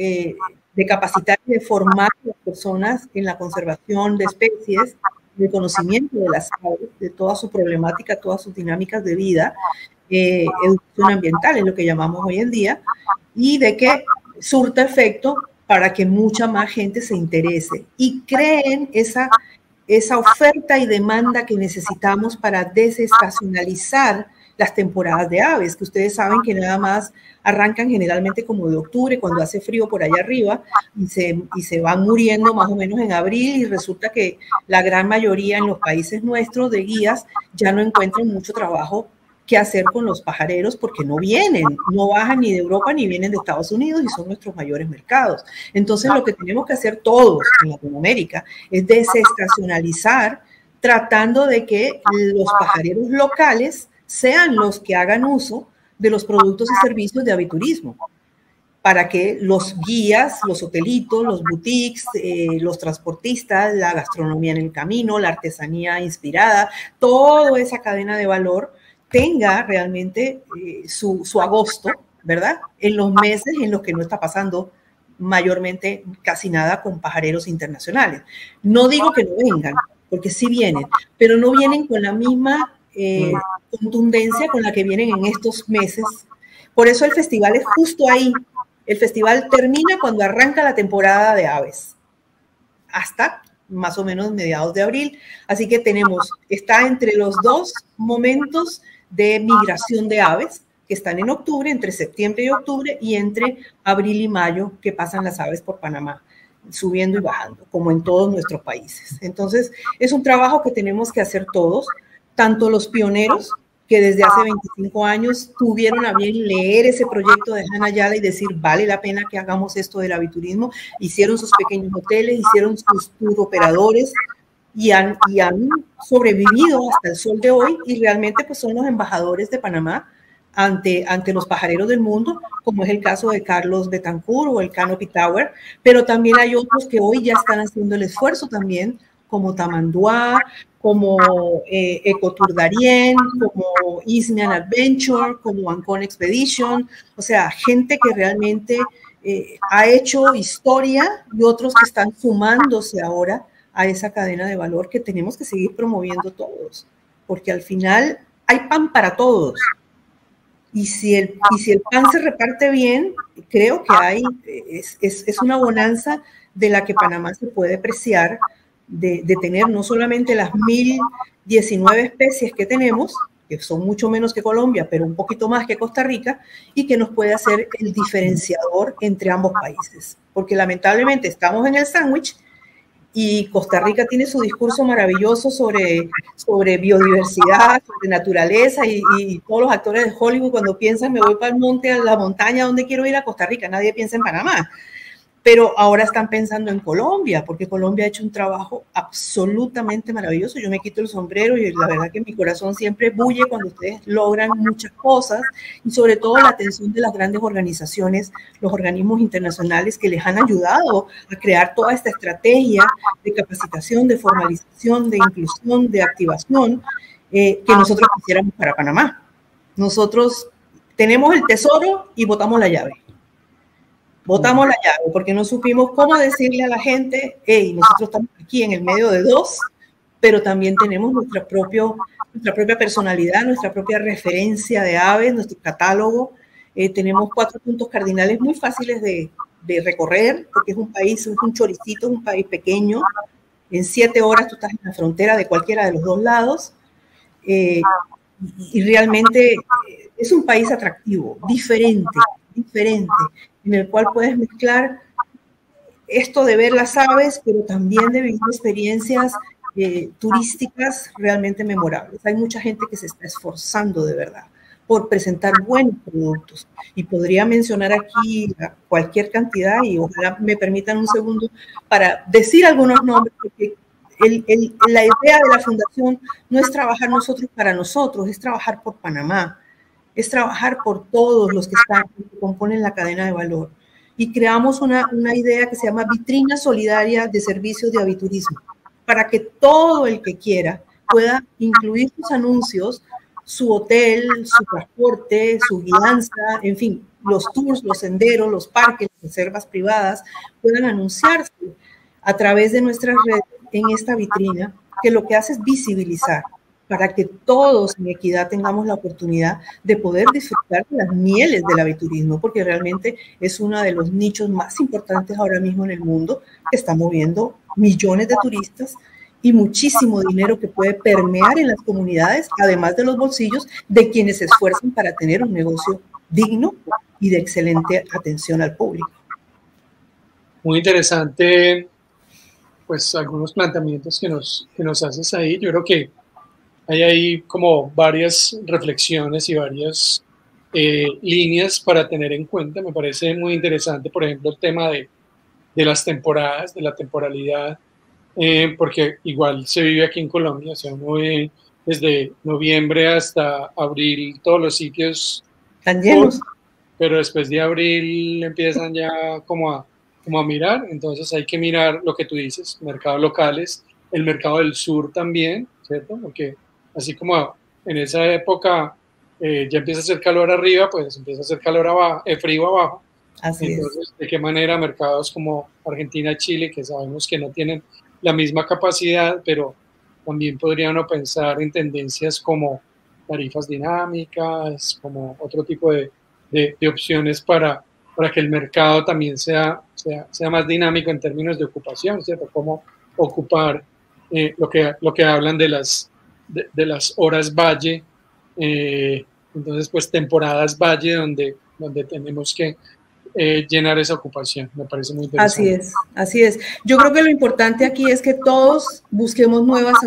de capacitar y de formar a las personas en la conservación de especies, de conocimiento de las aves, de toda su problemática, todas sus dinámicas de vida, educación ambiental es lo que llamamos hoy en día, y de que surta efecto para que mucha más gente se interese y creen esa oferta y demanda que necesitamos para desestacionalizar las temporadas de aves, que ustedes saben que nada más arrancan generalmente como de octubre, cuando hace frío por allá arriba, y se van muriendo más o menos en abril, y resulta que la gran mayoría en los países nuestros de guías ya no encuentran mucho trabajo que hacer con los pajareros porque no bajan ni de Europa ni vienen de Estados Unidos y son nuestros mayores mercados. Entonces lo que tenemos que hacer todos en Latinoamérica es desestacionalizar, tratando de que los pajareros locales sean los que hagan uso de los productos y servicios de aviturismo, para que los guías, los hotelitos, los boutiques, los transportistas, la gastronomía en el camino, la artesanía inspirada, toda esa cadena de valor tenga realmente su agosto, ¿verdad? En los meses en los que no está pasando mayormente casi nada con pajareros internacionales. No digo que no vengan, porque sí vienen, pero no vienen con la misma contundencia con la que vienen en estos meses. Por eso el festival es justo ahí. El festival termina cuando arranca la temporada de aves, hasta más o menos mediados de abril. Así que está entre los dos momentos de migración de aves, que están en octubre, entre septiembre y octubre, y entre abril y mayo, que pasan las aves por Panamá, subiendo y bajando, como en todos nuestros países. Entonces, es un trabajo que tenemos que hacer todos, tanto los pioneros, que desde hace 25 años tuvieron a bien leer ese proyecto de Hannah Ayala y decir, vale la pena que hagamos esto del aviturismo, hicieron sus pequeños hoteles, hicieron sus tour operadores y han sobrevivido hasta el sol de hoy, y realmente pues son los embajadores de Panamá ante los pajareros del mundo, como es el caso de Carlos Betancourt o el Canopy Tower, pero también hay otros que hoy ya están haciendo el esfuerzo también, como Tamanduá, como Ecotour Darien, como Isthmian Adventure, como Ancon Expedition, o sea, gente que realmente ha hecho historia, y otros que están sumándose ahora a esa cadena de valor que tenemos que seguir promoviendo todos, porque al final hay pan para todos. Y si el pan se reparte bien, creo que es una bonanza de la que Panamá se puede apreciar, de tener no solamente las 1019 especies que tenemos, que son mucho menos que Colombia, pero un poquito más que Costa Rica, y que nos puede hacer el diferenciador entre ambos países. Porque lamentablemente estamos en el sándwich, y Costa Rica tiene su discurso maravilloso sobre biodiversidad, sobre naturaleza, y todos los actores de Hollywood cuando piensan me voy para el monte, a la montaña, ¿dónde quiero ir? A Costa Rica. Nadie piensa en Panamá. pero ahora están pensando en Colombia, porque Colombia ha hecho un trabajo absolutamente maravilloso. Yo me quito el sombrero y la verdad que mi corazón siempre bulle cuando ustedes logran muchas cosas, y sobre todo la atención de las grandes organizaciones, los organismos internacionales que les han ayudado a crear toda esta estrategia de capacitación, de formalización, de inclusión, de activación que nosotros quisiéramos para Panamá. Nosotros tenemos el tesoro y botamos la llave. Botamos la llave porque no supimos cómo decirle a la gente, hey, nosotros estamos aquí en el medio de dos, pero también tenemos nuestra propia personalidad, nuestra propia referencia de aves, nuestro catálogo. Tenemos 4 puntos cardinales muy fáciles de recorrer, porque es un país, es un choricito, es un país pequeño. En 7 horas tú estás en la frontera de cualquiera de los dos lados. Y realmente es un país atractivo, diferente, en el cual puedes mezclar esto de ver las aves, pero también de vivir experiencias turísticas realmente memorables. Hay mucha gente que se está esforzando de verdad por presentar buenos productos, y podría mencionar aquí cualquier cantidad, y ojalá me permitan un segundo para decir algunos nombres, porque la idea de la fundación no es trabajar nosotros para nosotros, es trabajar por Panamá, es trabajar por todos los que componen la cadena de valor. Y creamos una idea que se llama Vitrina Solidaria de Servicios de Aviturismo, para que todo el que quiera pueda incluir sus anuncios, su hotel, su transporte, su guianza, en fin, los tours, los senderos, los parques, las reservas privadas, puedan anunciarse a través de nuestras redes en esta vitrina, que lo que hace es visibilizar, para que todos en equidad tengamos la oportunidad de poder disfrutar de las mieles del aviturismo, porque realmente es uno de los nichos más importantes ahora mismo en el mundo, que está moviendo millones de turistas y muchísimo dinero que puede permear en las comunidades, además de los bolsillos de quienes se esfuerzan para tener un negocio digno y de excelente atención al público. Muy interesante, pues algunos planteamientos que nos haces ahí. Yo creo que hay ahí como varias reflexiones y varias líneas para tener en cuenta. Me parece muy interesante, por ejemplo, el tema de las temporadas, de la temporalidad, porque igual se vive aquí en Colombia, o sea, uno ve desde noviembre hasta abril todos los sitios están llenos, pero después de abril empiezan ya como a mirar. Entonces hay que mirar lo que tú dices, mercados locales, el mercado del sur también, ¿cierto? Porque así como en esa época ya empieza a hacer calor arriba, pues empieza a hacer calor abajo, frío abajo. Así entonces, ¿de qué manera mercados como Argentina, Chile, que sabemos que no tienen la misma capacidad, pero también podría uno pensar en tendencias como tarifas dinámicas, como otro tipo de opciones para que el mercado también sea más dinámico en términos de ocupación, ¿cierto? Cómo ocupar lo que hablan de las horas valle, entonces pues temporadas valle donde tenemos que llenar esa ocupación. Me parece muy interesante. Así es. Yo creo que lo importante aquí es que todos busquemos nuevas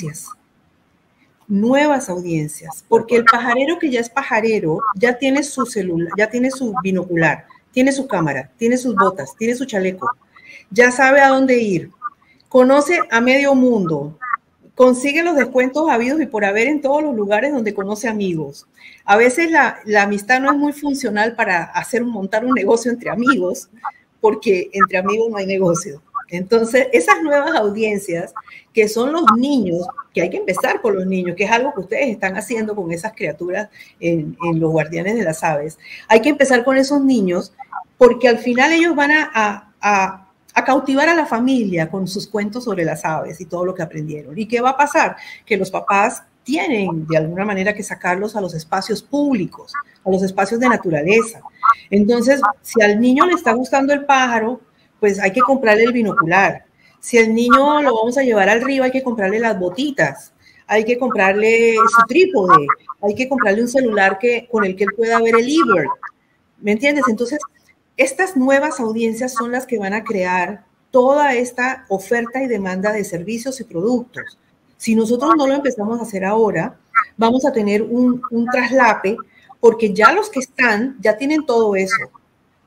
audiencias, porque el pajarero que ya es pajarero ya tiene su celular, ya tiene su binocular, tiene su cámara, tiene sus botas, tiene su chaleco, ya sabe a dónde ir, conoce a medio mundo, consigue los descuentos habidos y por haber en todos los lugares donde conoce amigos. A veces la amistad no es muy funcional para montar un negocio entre amigos, porque entre amigos no hay negocio. Entonces, esas nuevas audiencias, que son los niños, que hay que empezar por los niños, que es algo que ustedes están haciendo con esas criaturas en los Guardianes de las Aves, hay que empezar con esos niños, porque al final ellos van a cautivar a la familia con sus cuentos sobre las aves y todo lo que aprendieron. ¿Y qué va a pasar? Que los papás tienen de alguna manera que sacarlos a los espacios públicos, a los espacios de naturaleza. Entonces, si al niño le está gustando el pájaro, pues hay que comprarle el binocular. Si el niño lo vamos a llevar al río, hay que comprarle las botitas, hay que comprarle su trípode, hay que comprarle un celular con el que él pueda ver el eBird. ¿Me entiendes? Entonces, estas nuevas audiencias son las que van a crear toda esta oferta y demanda de servicios y productos. Si nosotros no lo empezamos a hacer ahora, vamos a tener un traslape, porque ya los que están, ya tienen todo eso.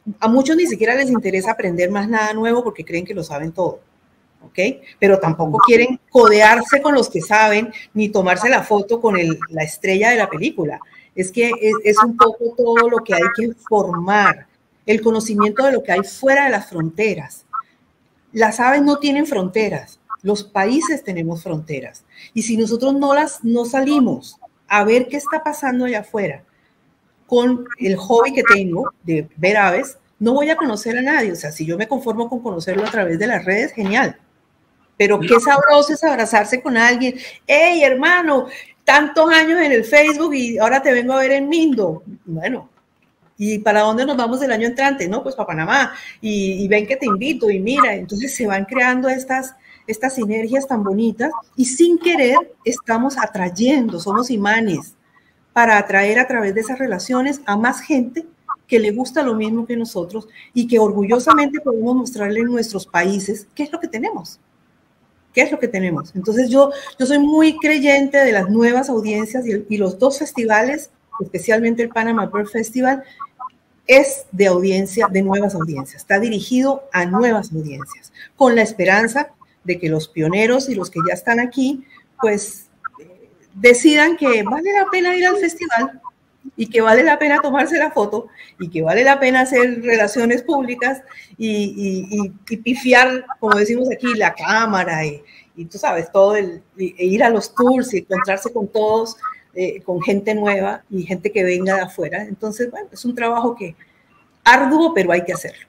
A muchos ni siquiera les interesa aprender más nada nuevo porque creen que lo saben todo, ¿ok? Pero tampoco quieren codearse con los que saben ni tomarse la foto con la estrella de la película. Es que es un poco todo lo que hay que formar, el conocimiento de lo que hay fuera de las fronteras. Las aves no tienen fronteras, los países tenemos fronteras. Y si nosotros no salimos a ver qué está pasando allá afuera, con el hobby que tengo de ver aves, no voy a conocer a nadie. O sea, si yo me conformo con conocerlo a través de las redes, genial. Pero qué sabroso es abrazarse con alguien. Hey, hermano, tantos años en el Facebook y ahora te vengo a ver en Mindo. Bueno, ¿y para dónde nos vamos el año entrante? No, pues para Panamá. Y ven que te invito y mira. Entonces se van creando estas sinergias tan bonitas y sin querer estamos atrayendo, somos imanes para atraer a través de esas relaciones a más gente que le gusta lo mismo que nosotros y que orgullosamente podemos mostrarle en nuestros países qué es lo que tenemos. ¿Qué es lo que tenemos? Entonces yo soy muy creyente de las nuevas audiencias y los dos festivales, especialmente el Panama Bird Festival, es de audiencia, de nuevas audiencias. Está dirigido a nuevas audiencias, con la esperanza de que los pioneros y los que ya están aquí, pues decidan que vale la pena ir al festival y que vale la pena tomarse la foto y que vale la pena hacer relaciones públicas y pifiar, como decimos aquí, la cámara y tú sabes, todo ir a los tours y encontrarse con todos, con gente nueva y gente que venga de afuera. Entonces, bueno, es un trabajo que arduo, pero hay que hacerlo.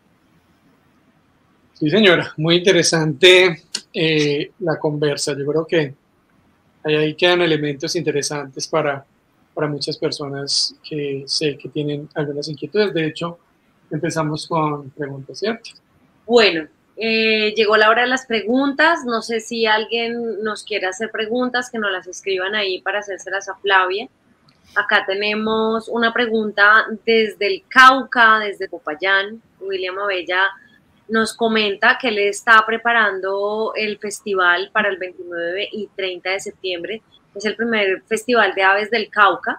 Sí, señora, muy interesante la conversa. Yo creo que ahí quedan elementos interesantes para muchas personas que sé que tienen algunas inquietudes. De hecho, empezamos con preguntas, ¿cierto? Bueno, llegó la hora de las preguntas. No sé si alguien nos quiere hacer preguntas, que nos las escriban ahí para hacérselas a Flavia. Acá tenemos una pregunta desde el Cauca, desde Popayán. William Abella nos comenta que él está preparando el festival para el 29 y 30 de septiembre. Es el primer festival de aves del Cauca.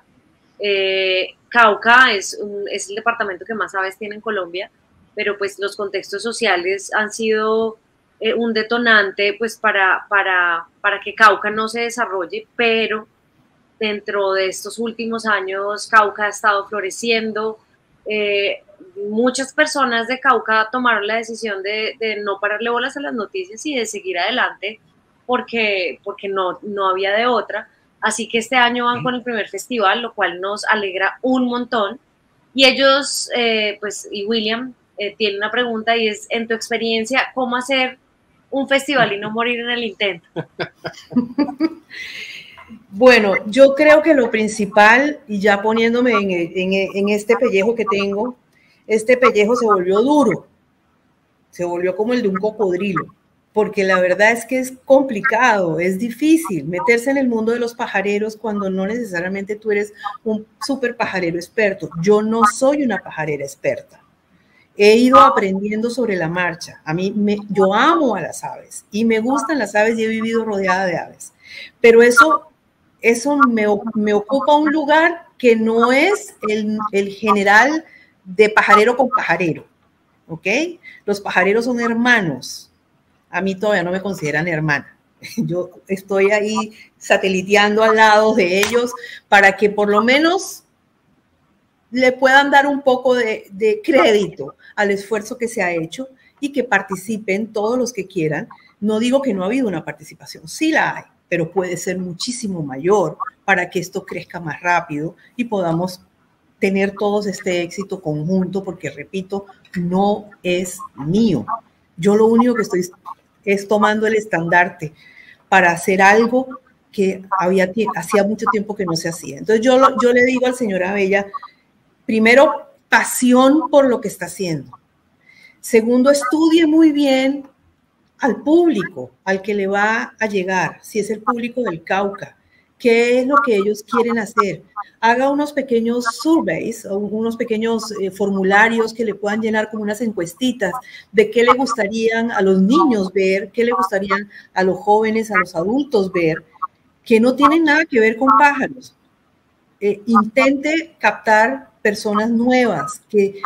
Cauca es el departamento que más aves tiene en Colombia, pero pues los contextos sociales han sido un detonante pues para que Cauca no se desarrolle, pero dentro de estos últimos años Cauca ha estado floreciendo. Muchas personas de Cauca tomaron la decisión de no pararle bolas a las noticias y de seguir adelante porque no había de otra. Así que este año van con el primer festival, lo cual nos alegra un montón. Y ellos, pues, y William tiene una pregunta y es, en tu experiencia, ¿cómo hacer un festival y no morir en el intento? Bueno, yo creo que lo principal, y ya poniéndome en este pellejo que tengo, este pellejo se volvió duro, se volvió como el de un cocodrilo, porque la verdad es que es complicado, es difícil meterse en el mundo de los pajareros cuando no necesariamente tú eres un súper pajarero experto. Yo no soy una pajarera experta. He ido aprendiendo sobre la marcha. Yo amo a las aves y me gustan las aves y he vivido rodeada de aves, pero eso me ocupa un lugar que no es el general de pajarero con pajarero, ¿ok? Los pajareros son hermanos. A mí todavía no me consideran hermana. Yo estoy ahí sateliteando al lado de ellos para que por lo menos le puedan dar un poco de crédito al esfuerzo que se ha hecho y que participen todos los que quieran. No digo que no ha habido una participación, sí la hay, pero puede ser muchísimo mayor para que esto crezca más rápido y podamos tener todos este éxito conjunto, porque repito, no es mío. Yo lo único que estoy es tomando el estandarte para hacer algo que hacía mucho tiempo que no se hacía. Entonces yo le digo al señor Abella, primero, pasión por lo que está haciendo. Segundo, estudie muy bien al público al que le va a llegar, si es el público del Cauca, qué es lo que ellos quieren hacer. Haga unos pequeños surveys o unos pequeños formularios que le puedan llenar como unas encuestitas de qué le gustarían a los niños ver, qué le gustarían a los jóvenes, a los adultos ver, que no tienen nada que ver con pájaros. Intente captar personas nuevas que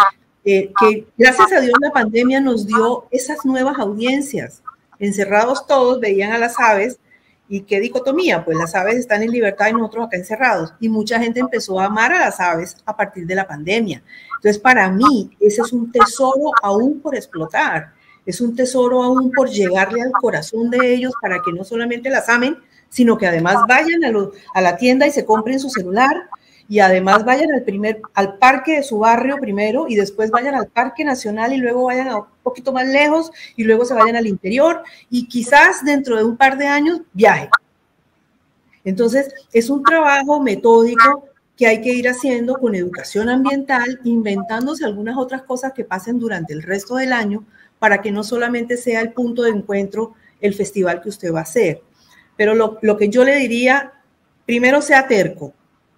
que gracias a Dios la pandemia nos dio esas nuevas audiencias. Encerrados todos, veían a las aves y qué dicotomía, pues las aves están en libertad y nosotros acá encerrados. Y mucha gente empezó a amar a las aves a partir de la pandemia. Entonces, para mí, ese es un tesoro aún por explotar. Es un tesoro aún por llegarle al corazón de ellos para que no solamente las amen, sino que además vayan a la tienda y se compren su celular y además vayan al parque de su barrio primero y después vayan al Parque Nacional y luego vayan a un poquito más lejos y luego se vayan al interior y quizás dentro de un par de años viajen. Entonces, es un trabajo metódico que hay que ir haciendo con educación ambiental, inventándose algunas otras cosas que pasen durante el resto del año para que no solamente sea el punto de encuentro el festival que usted va a hacer. Pero lo que yo le diría, primero sea terco.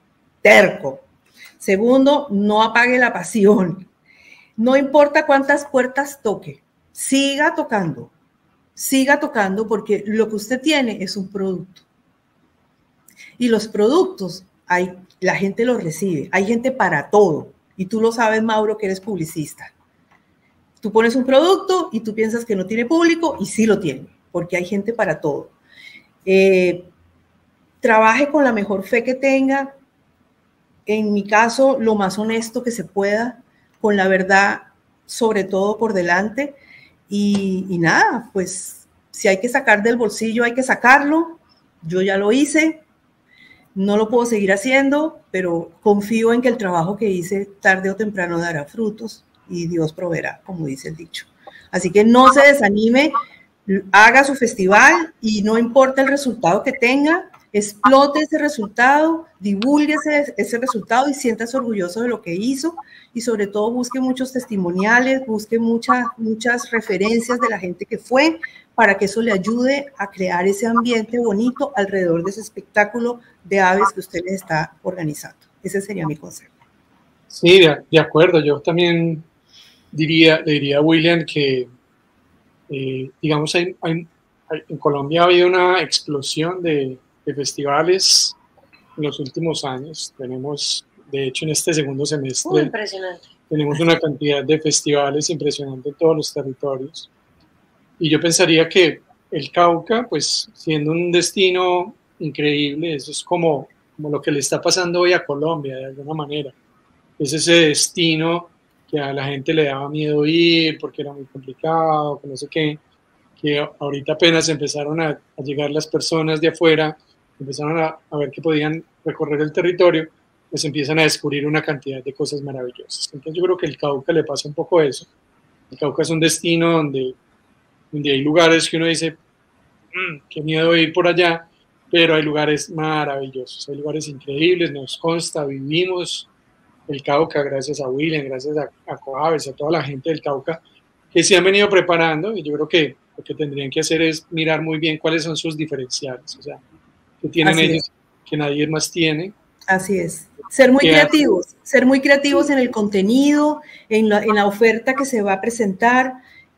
Segundo, no apague la pasión. No importa cuántas puertas toque, siga tocando porque lo que usted tiene es un producto. Y los productos, la gente los recibe, hay gente para todo. Y tú lo sabes, Mauro, que eres publicista. Tú pones un producto y tú piensas que no tiene público y sí lo tiene, porque hay gente para todo. Trabaje con la mejor fe que tenga, en mi caso, lo más honesto que se pueda, con la verdad sobre todo por delante, y nada, pues si hay que sacar del bolsillo, hay que sacarlo. Yo ya lo hice, no lo puedo seguir haciendo, pero confío en que el trabajo que hice tarde o temprano dará frutos y Dios proveerá, como dice el dicho. Así que no se desanime, haga su festival y no importa el resultado que tenga, explote ese resultado, divulgue ese resultado y siéntase orgulloso de lo que hizo y sobre todo busque muchos testimoniales, busque muchas referencias de la gente que fue para que eso le ayude a crear ese ambiente bonito alrededor de ese espectáculo de aves que usted les está organizando. Ese sería mi consejo. Sí, de acuerdo. Yo también le diría a William que, digamos, en Colombia ha habido una explosión de festivales en los últimos años. Tenemos, de hecho, en este segundo semestre, impresionante. Tenemos una cantidad de festivales impresionante en todos los territorios. Y yo pensaría que el Cauca, pues, siendo un destino increíble, eso es como lo que le está pasando hoy a Colombia, de alguna manera. Es ese destino que a la gente le daba miedo ir porque era muy complicado, que no sé qué, que ahorita apenas empezaron a llegar las personas de afuera, empezaron a ver que podían recorrer el territorio, pues empiezan a descubrir una cantidad de cosas maravillosas. Entonces yo creo que el Cauca le pasa un poco eso. El Cauca es un destino donde hay lugares que uno dice, qué miedo ir por allá, pero hay lugares maravillosos, hay lugares increíbles, nos consta, vivimos el Cauca gracias a William, gracias a Coaves, a toda la gente del Cauca que se han venido preparando, y yo creo que lo que tendrían que hacer es mirar muy bien cuáles son sus diferenciales, o sea, que tienen ellos que nadie más tiene. Así es. Ser muy creativos en el contenido, en la oferta que se va a presentar,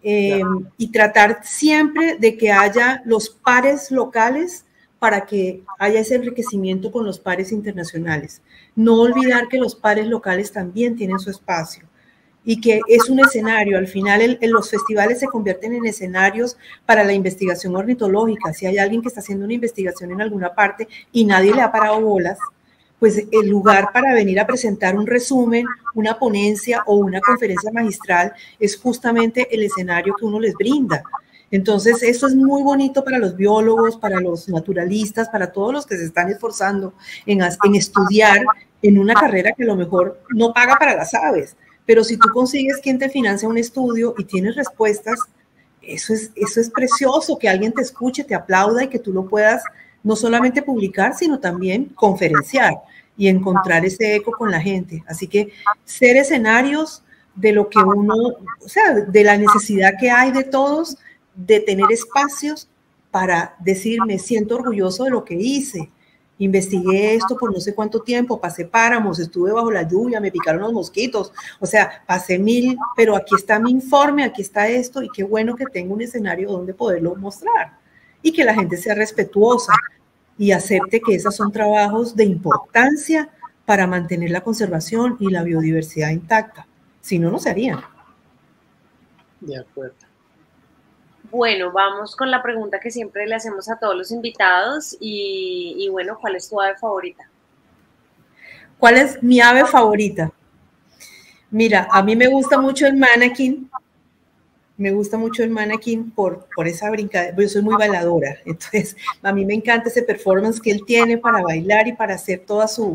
y tratar siempre de que haya los pares locales para que haya ese enriquecimiento con los pares internacionales. No olvidar que los pares locales también tienen su espacio y que es un escenario. Al final los festivales se convierten en escenarios para la investigación ornitológica. Si hay alguien que está haciendo una investigación en alguna parte y nadie le ha parado bolas, pues el lugar para venir a presentar un resumen, una ponencia o una conferencia magistral es justamente el escenario que uno les brinda. Entonces, eso es muy bonito para los biólogos, para los naturalistas, para todos los que se están esforzando en estudiar en una carrera que a lo mejor no paga para las aves. Pero si tú consigues quien te financia un estudio y tienes respuestas, eso es precioso, que alguien te escuche, te aplauda y que tú lo puedas no solamente publicar, sino también conferenciar y encontrar ese eco con la gente. Así que ser escenarios de lo que uno, o sea, de la necesidad que hay de todos, de tener espacios para decir, me siento orgulloso de lo que hice, investigué esto por no sé cuánto tiempo, pasé páramos, estuve bajo la lluvia, me picaron los mosquitos, o sea, pasé 1000, pero aquí está mi informe, aquí está esto, y qué bueno que tengo un escenario donde poderlo mostrar, y que la gente sea respetuosa y acepte que esos son trabajos de importancia para mantener la conservación y la biodiversidad intacta. Si no, no se harían. De acuerdo. Bueno, vamos con la pregunta que siempre le hacemos a todos los invitados y bueno, ¿cuál es tu ave favorita? ¿Cuál es mi ave favorita? Mira, a mí me gusta mucho el mannequin. Me gusta mucho el mannequin por esa brincadera. Yo soy muy bailadora, entonces a mí me encanta ese performance que él tiene para bailar y para hacer toda su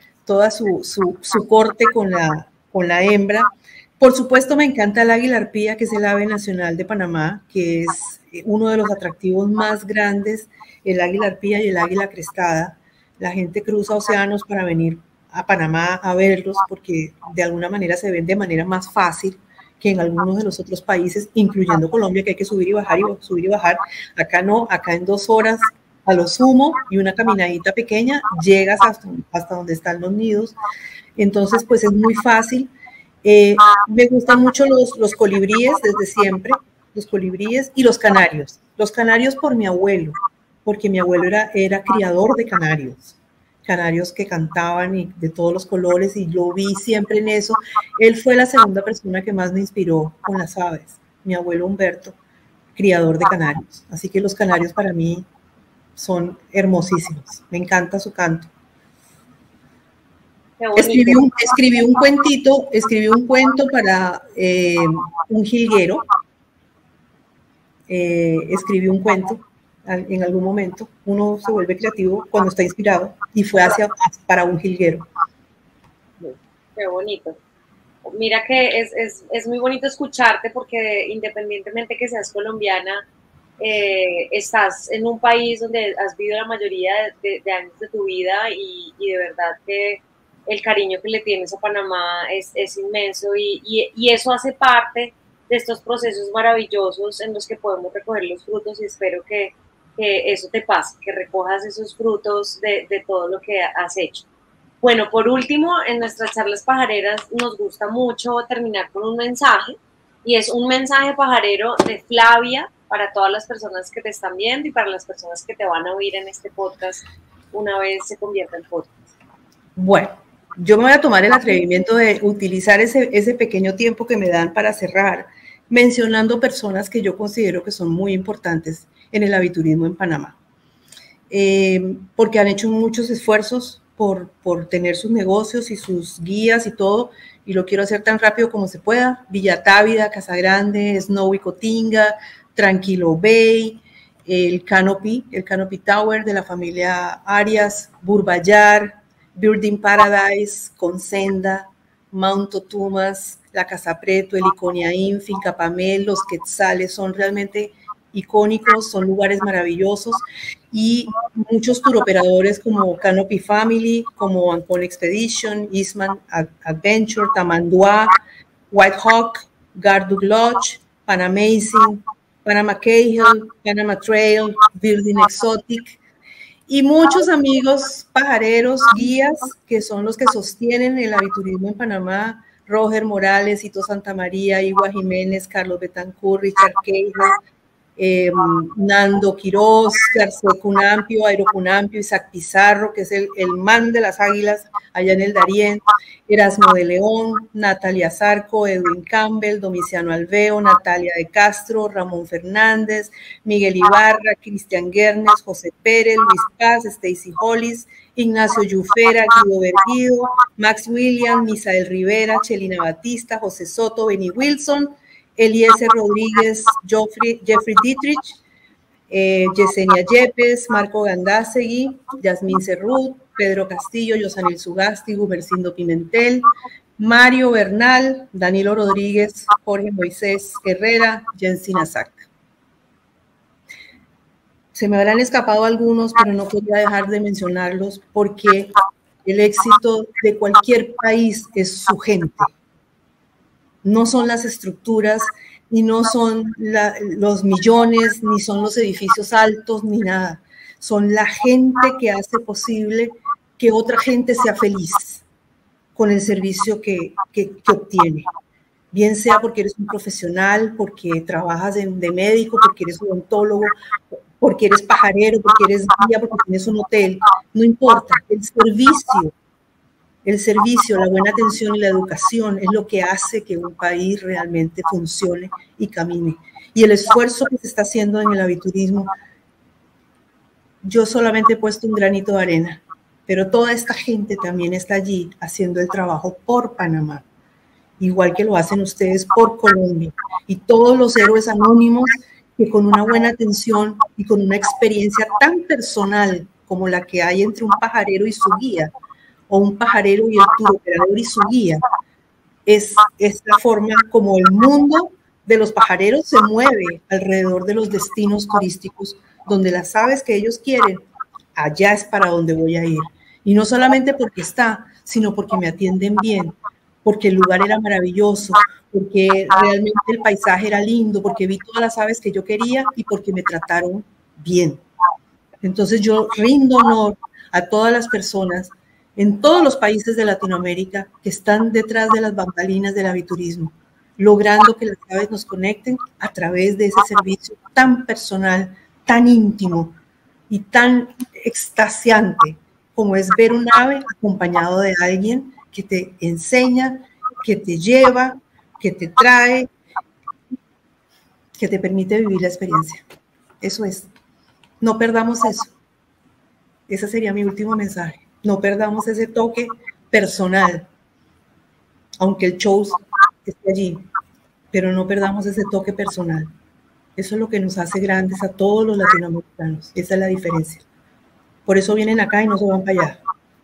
corte con la hembra. Por supuesto, me encanta el águila arpía, que es el ave nacional de Panamá, que es uno de los atractivos más grandes, el águila arpía y el águila crestada. La gente cruza océanos para venir a Panamá a verlos, porque de alguna manera se ven de manera más fácil que en algunos de los otros países, incluyendo Colombia, que hay que subir y bajar y subir y bajar. Acá no, acá en 2 horas a lo sumo y una caminadita pequeña llegas hasta donde están los nidos. Entonces, pues es muy fácil. Me gustan mucho los colibríes desde siempre, los colibríes y los canarios. Los canarios por mi abuelo, porque mi abuelo era criador de canarios que cantaban y de todos los colores, y yo vi siempre en eso. Él fue la segunda persona que más me inspiró con las aves, mi abuelo Humberto, criador de canarios. Así que los canarios para mí son hermosísimos, me encanta su canto. Escribí un cuento para un jilguero. Escribí un cuento en algún momento. Uno se vuelve creativo cuando está inspirado, y fue para un jilguero. Qué bonito. Mira que es muy bonito escucharte, porque independientemente que seas colombiana, estás en un país donde has vivido la mayoría de años de tu vida, y de verdad que el cariño que le tienes a Panamá es inmenso, y eso hace parte de estos procesos maravillosos en los que podemos recoger los frutos, y espero que eso te pase, que recojas esos frutos de todo lo que has hecho. Bueno, por último, en nuestras charlas pajareras nos gusta mucho terminar con un mensaje, y es un mensaje pajarero de Flavia para todas las personas que te están viendo y para las personas que te van a oír en este podcast una vez se convierta en podcast. Bueno, yo me voy a tomar el atrevimiento de utilizar ese pequeño tiempo que me dan para cerrar, mencionando personas que yo considero que son muy importantes en el aviturismo en Panamá, porque han hecho muchos esfuerzos por tener sus negocios y sus guías y todo, y lo quiero hacer tan rápido como se pueda. Villa Távida, Casa Grande, Snowy Cotinga, Tranquilo Bay, el Canopy Tower de la familia Arias, Burbayar, Birding Paradise, Consenda, Mount Totumas, la Casa Preto, el Iconia Inn, Finca Pamel, los Quetzales, son realmente icónicos, son lugares maravillosos, y muchos turoperadores como Canopy Family, como Ancon Expedition, Eastman Adventure, Tamanduá, White Hawk, Gardug Lodge, Panamazing, Panama Cahill, Panama Trail, Building Exotic, y muchos amigos pajareros, guías, que son los que sostienen el aviturismo en Panamá: Roger Morales, Hito Santamaría, Igua Jiménez, Carlos Betancourt, Richard Cahill, Nando Quiroz, García Cunampio, Aero Cunampio, Isaac Pizarro, que es el man de las águilas allá en el Darién, Erasmo de León, Natalia Zarco, Edwin Campbell, Domiciano Alveo, Natalia de Castro, Ramón Fernández, Miguel Ibarra, Cristian Guernes, José Pérez, Luis Paz, Stacy Hollis, Ignacio Yufera, Guido Verguido, Max William, Misael Rivera, Chelina Batista, José Soto, Benny Wilson, Eliezer Rodríguez, Jeffrey Dietrich, Yesenia Yepes, Marco Gandásegui, Yasmín Cerrut, Pedro Castillo, Yosanil Sugasti, Gumercindo Pimentel, Mario Bernal, Danilo Rodríguez, Jorge Moisés Herrera, Jensin Azac. Se me habrán escapado algunos, pero no podía dejar de mencionarlos, porque el éxito de cualquier país es su gente. No son las estructuras, ni no son los millones, ni son los edificios altos, ni nada. Son la gente que hace posible que otra gente sea feliz con el servicio que obtiene. Bien sea porque eres un profesional, porque trabajas de médico, porque eres odontólogo, porque eres pajarero, porque eres guía, porque tienes un hotel. No importa, el servicio El servicio, la buena atención y la educación es lo que hace que un país realmente funcione y camine. Y el esfuerzo que se está haciendo en el aviturismo, yo solamente he puesto un granito de arena, pero toda esta gente también está allí haciendo el trabajo por Panamá, igual que lo hacen ustedes por Colombia. Y todos los héroes anónimos que con una buena atención y con una experiencia tan personal como la que hay entre un pajarero y su guía, o un pajarero y el turoperador y su guía, es la forma como el mundo de los pajareros se mueve alrededor de los destinos turísticos, donde las aves que ellos quieren, allá es para donde voy a ir. Y no solamente porque está, sino porque me atienden bien, porque el lugar era maravilloso, porque realmente el paisaje era lindo, porque vi todas las aves que yo quería y porque me trataron bien. Entonces yo rindo honor a todas las personas en todos los países de Latinoamérica que están detrás de las bambalinas del aviturismo, logrando que las aves nos conecten a través de ese servicio tan personal, tan íntimo y tan extasiante como es ver un ave acompañado de alguien que te enseña, que te lleva, que te trae, que te permite vivir la experiencia. Eso es. No perdamos eso. Ese sería mi último mensaje. No perdamos ese toque personal, aunque el show esté allí, pero no perdamos ese toque personal. Eso es lo que nos hace grandes a todos los latinoamericanos. Esa es la diferencia. Por eso vienen acá y no se van para allá.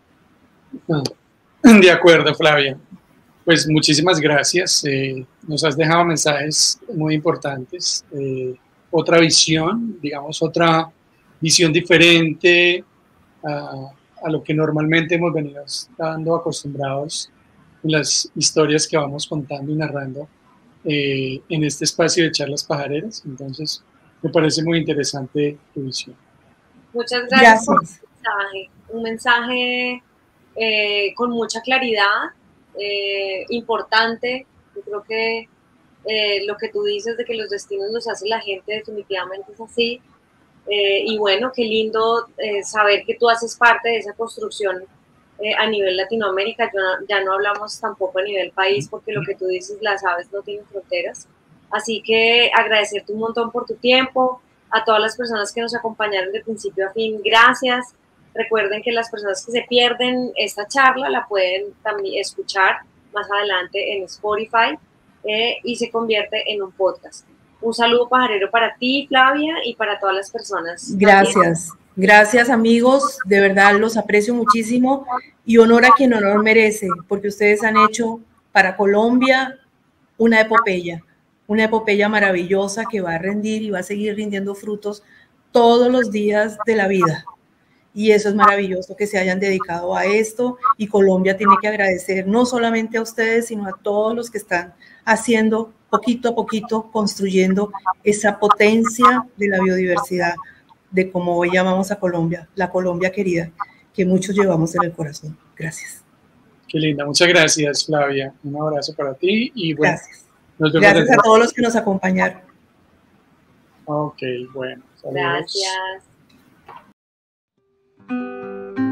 De acuerdo, Flavia. Pues muchísimas gracias. Nos has dejado mensajes muy importantes. Otra visión, digamos, otra visión diferente a lo que normalmente hemos venido estando acostumbrados en las historias que vamos contando y narrando en este espacio de charlas pajareras. Entonces, me parece muy interesante tu visión. Muchas gracias por un mensaje con mucha claridad, importante. Yo creo que lo que tú dices de que los destinos los hace la gente definitivamente es así. Y bueno, qué lindo saber que tú haces parte de esa construcción a nivel Latinoamérica. Ya no hablamos tampoco a nivel país, porque lo que tú dices, las aves no tienen fronteras. Así que agradecerte un montón por tu tiempo, a todas las personas que nos acompañaron de principio a fin, gracias. Recuerden que las personas que se pierden esta charla la pueden también escuchar más adelante en Spotify y se convierte en un podcast. Un saludo pajarero para ti, Flavia, y para todas las personas. Gracias. Gracias, amigos. De verdad los aprecio muchísimo y honor a quien honor merece, porque ustedes han hecho para Colombia una epopeya maravillosa que va a rendir y va a seguir rindiendo frutos todos los días de la vida. Y eso es maravilloso que se hayan dedicado a esto, y Colombia tiene que agradecer no solamente a ustedes, sino a todos los que están haciendo poquito a poquito, construyendo esa potencia de la biodiversidad, de como hoy llamamos a Colombia, la Colombia querida, que muchos llevamos en el corazón. Gracias. Qué linda, muchas gracias, Flavia. Un abrazo para ti y bueno. Gracias. Gracias a todos los que nos acompañaron. Ok, bueno. Saludos. Gracias.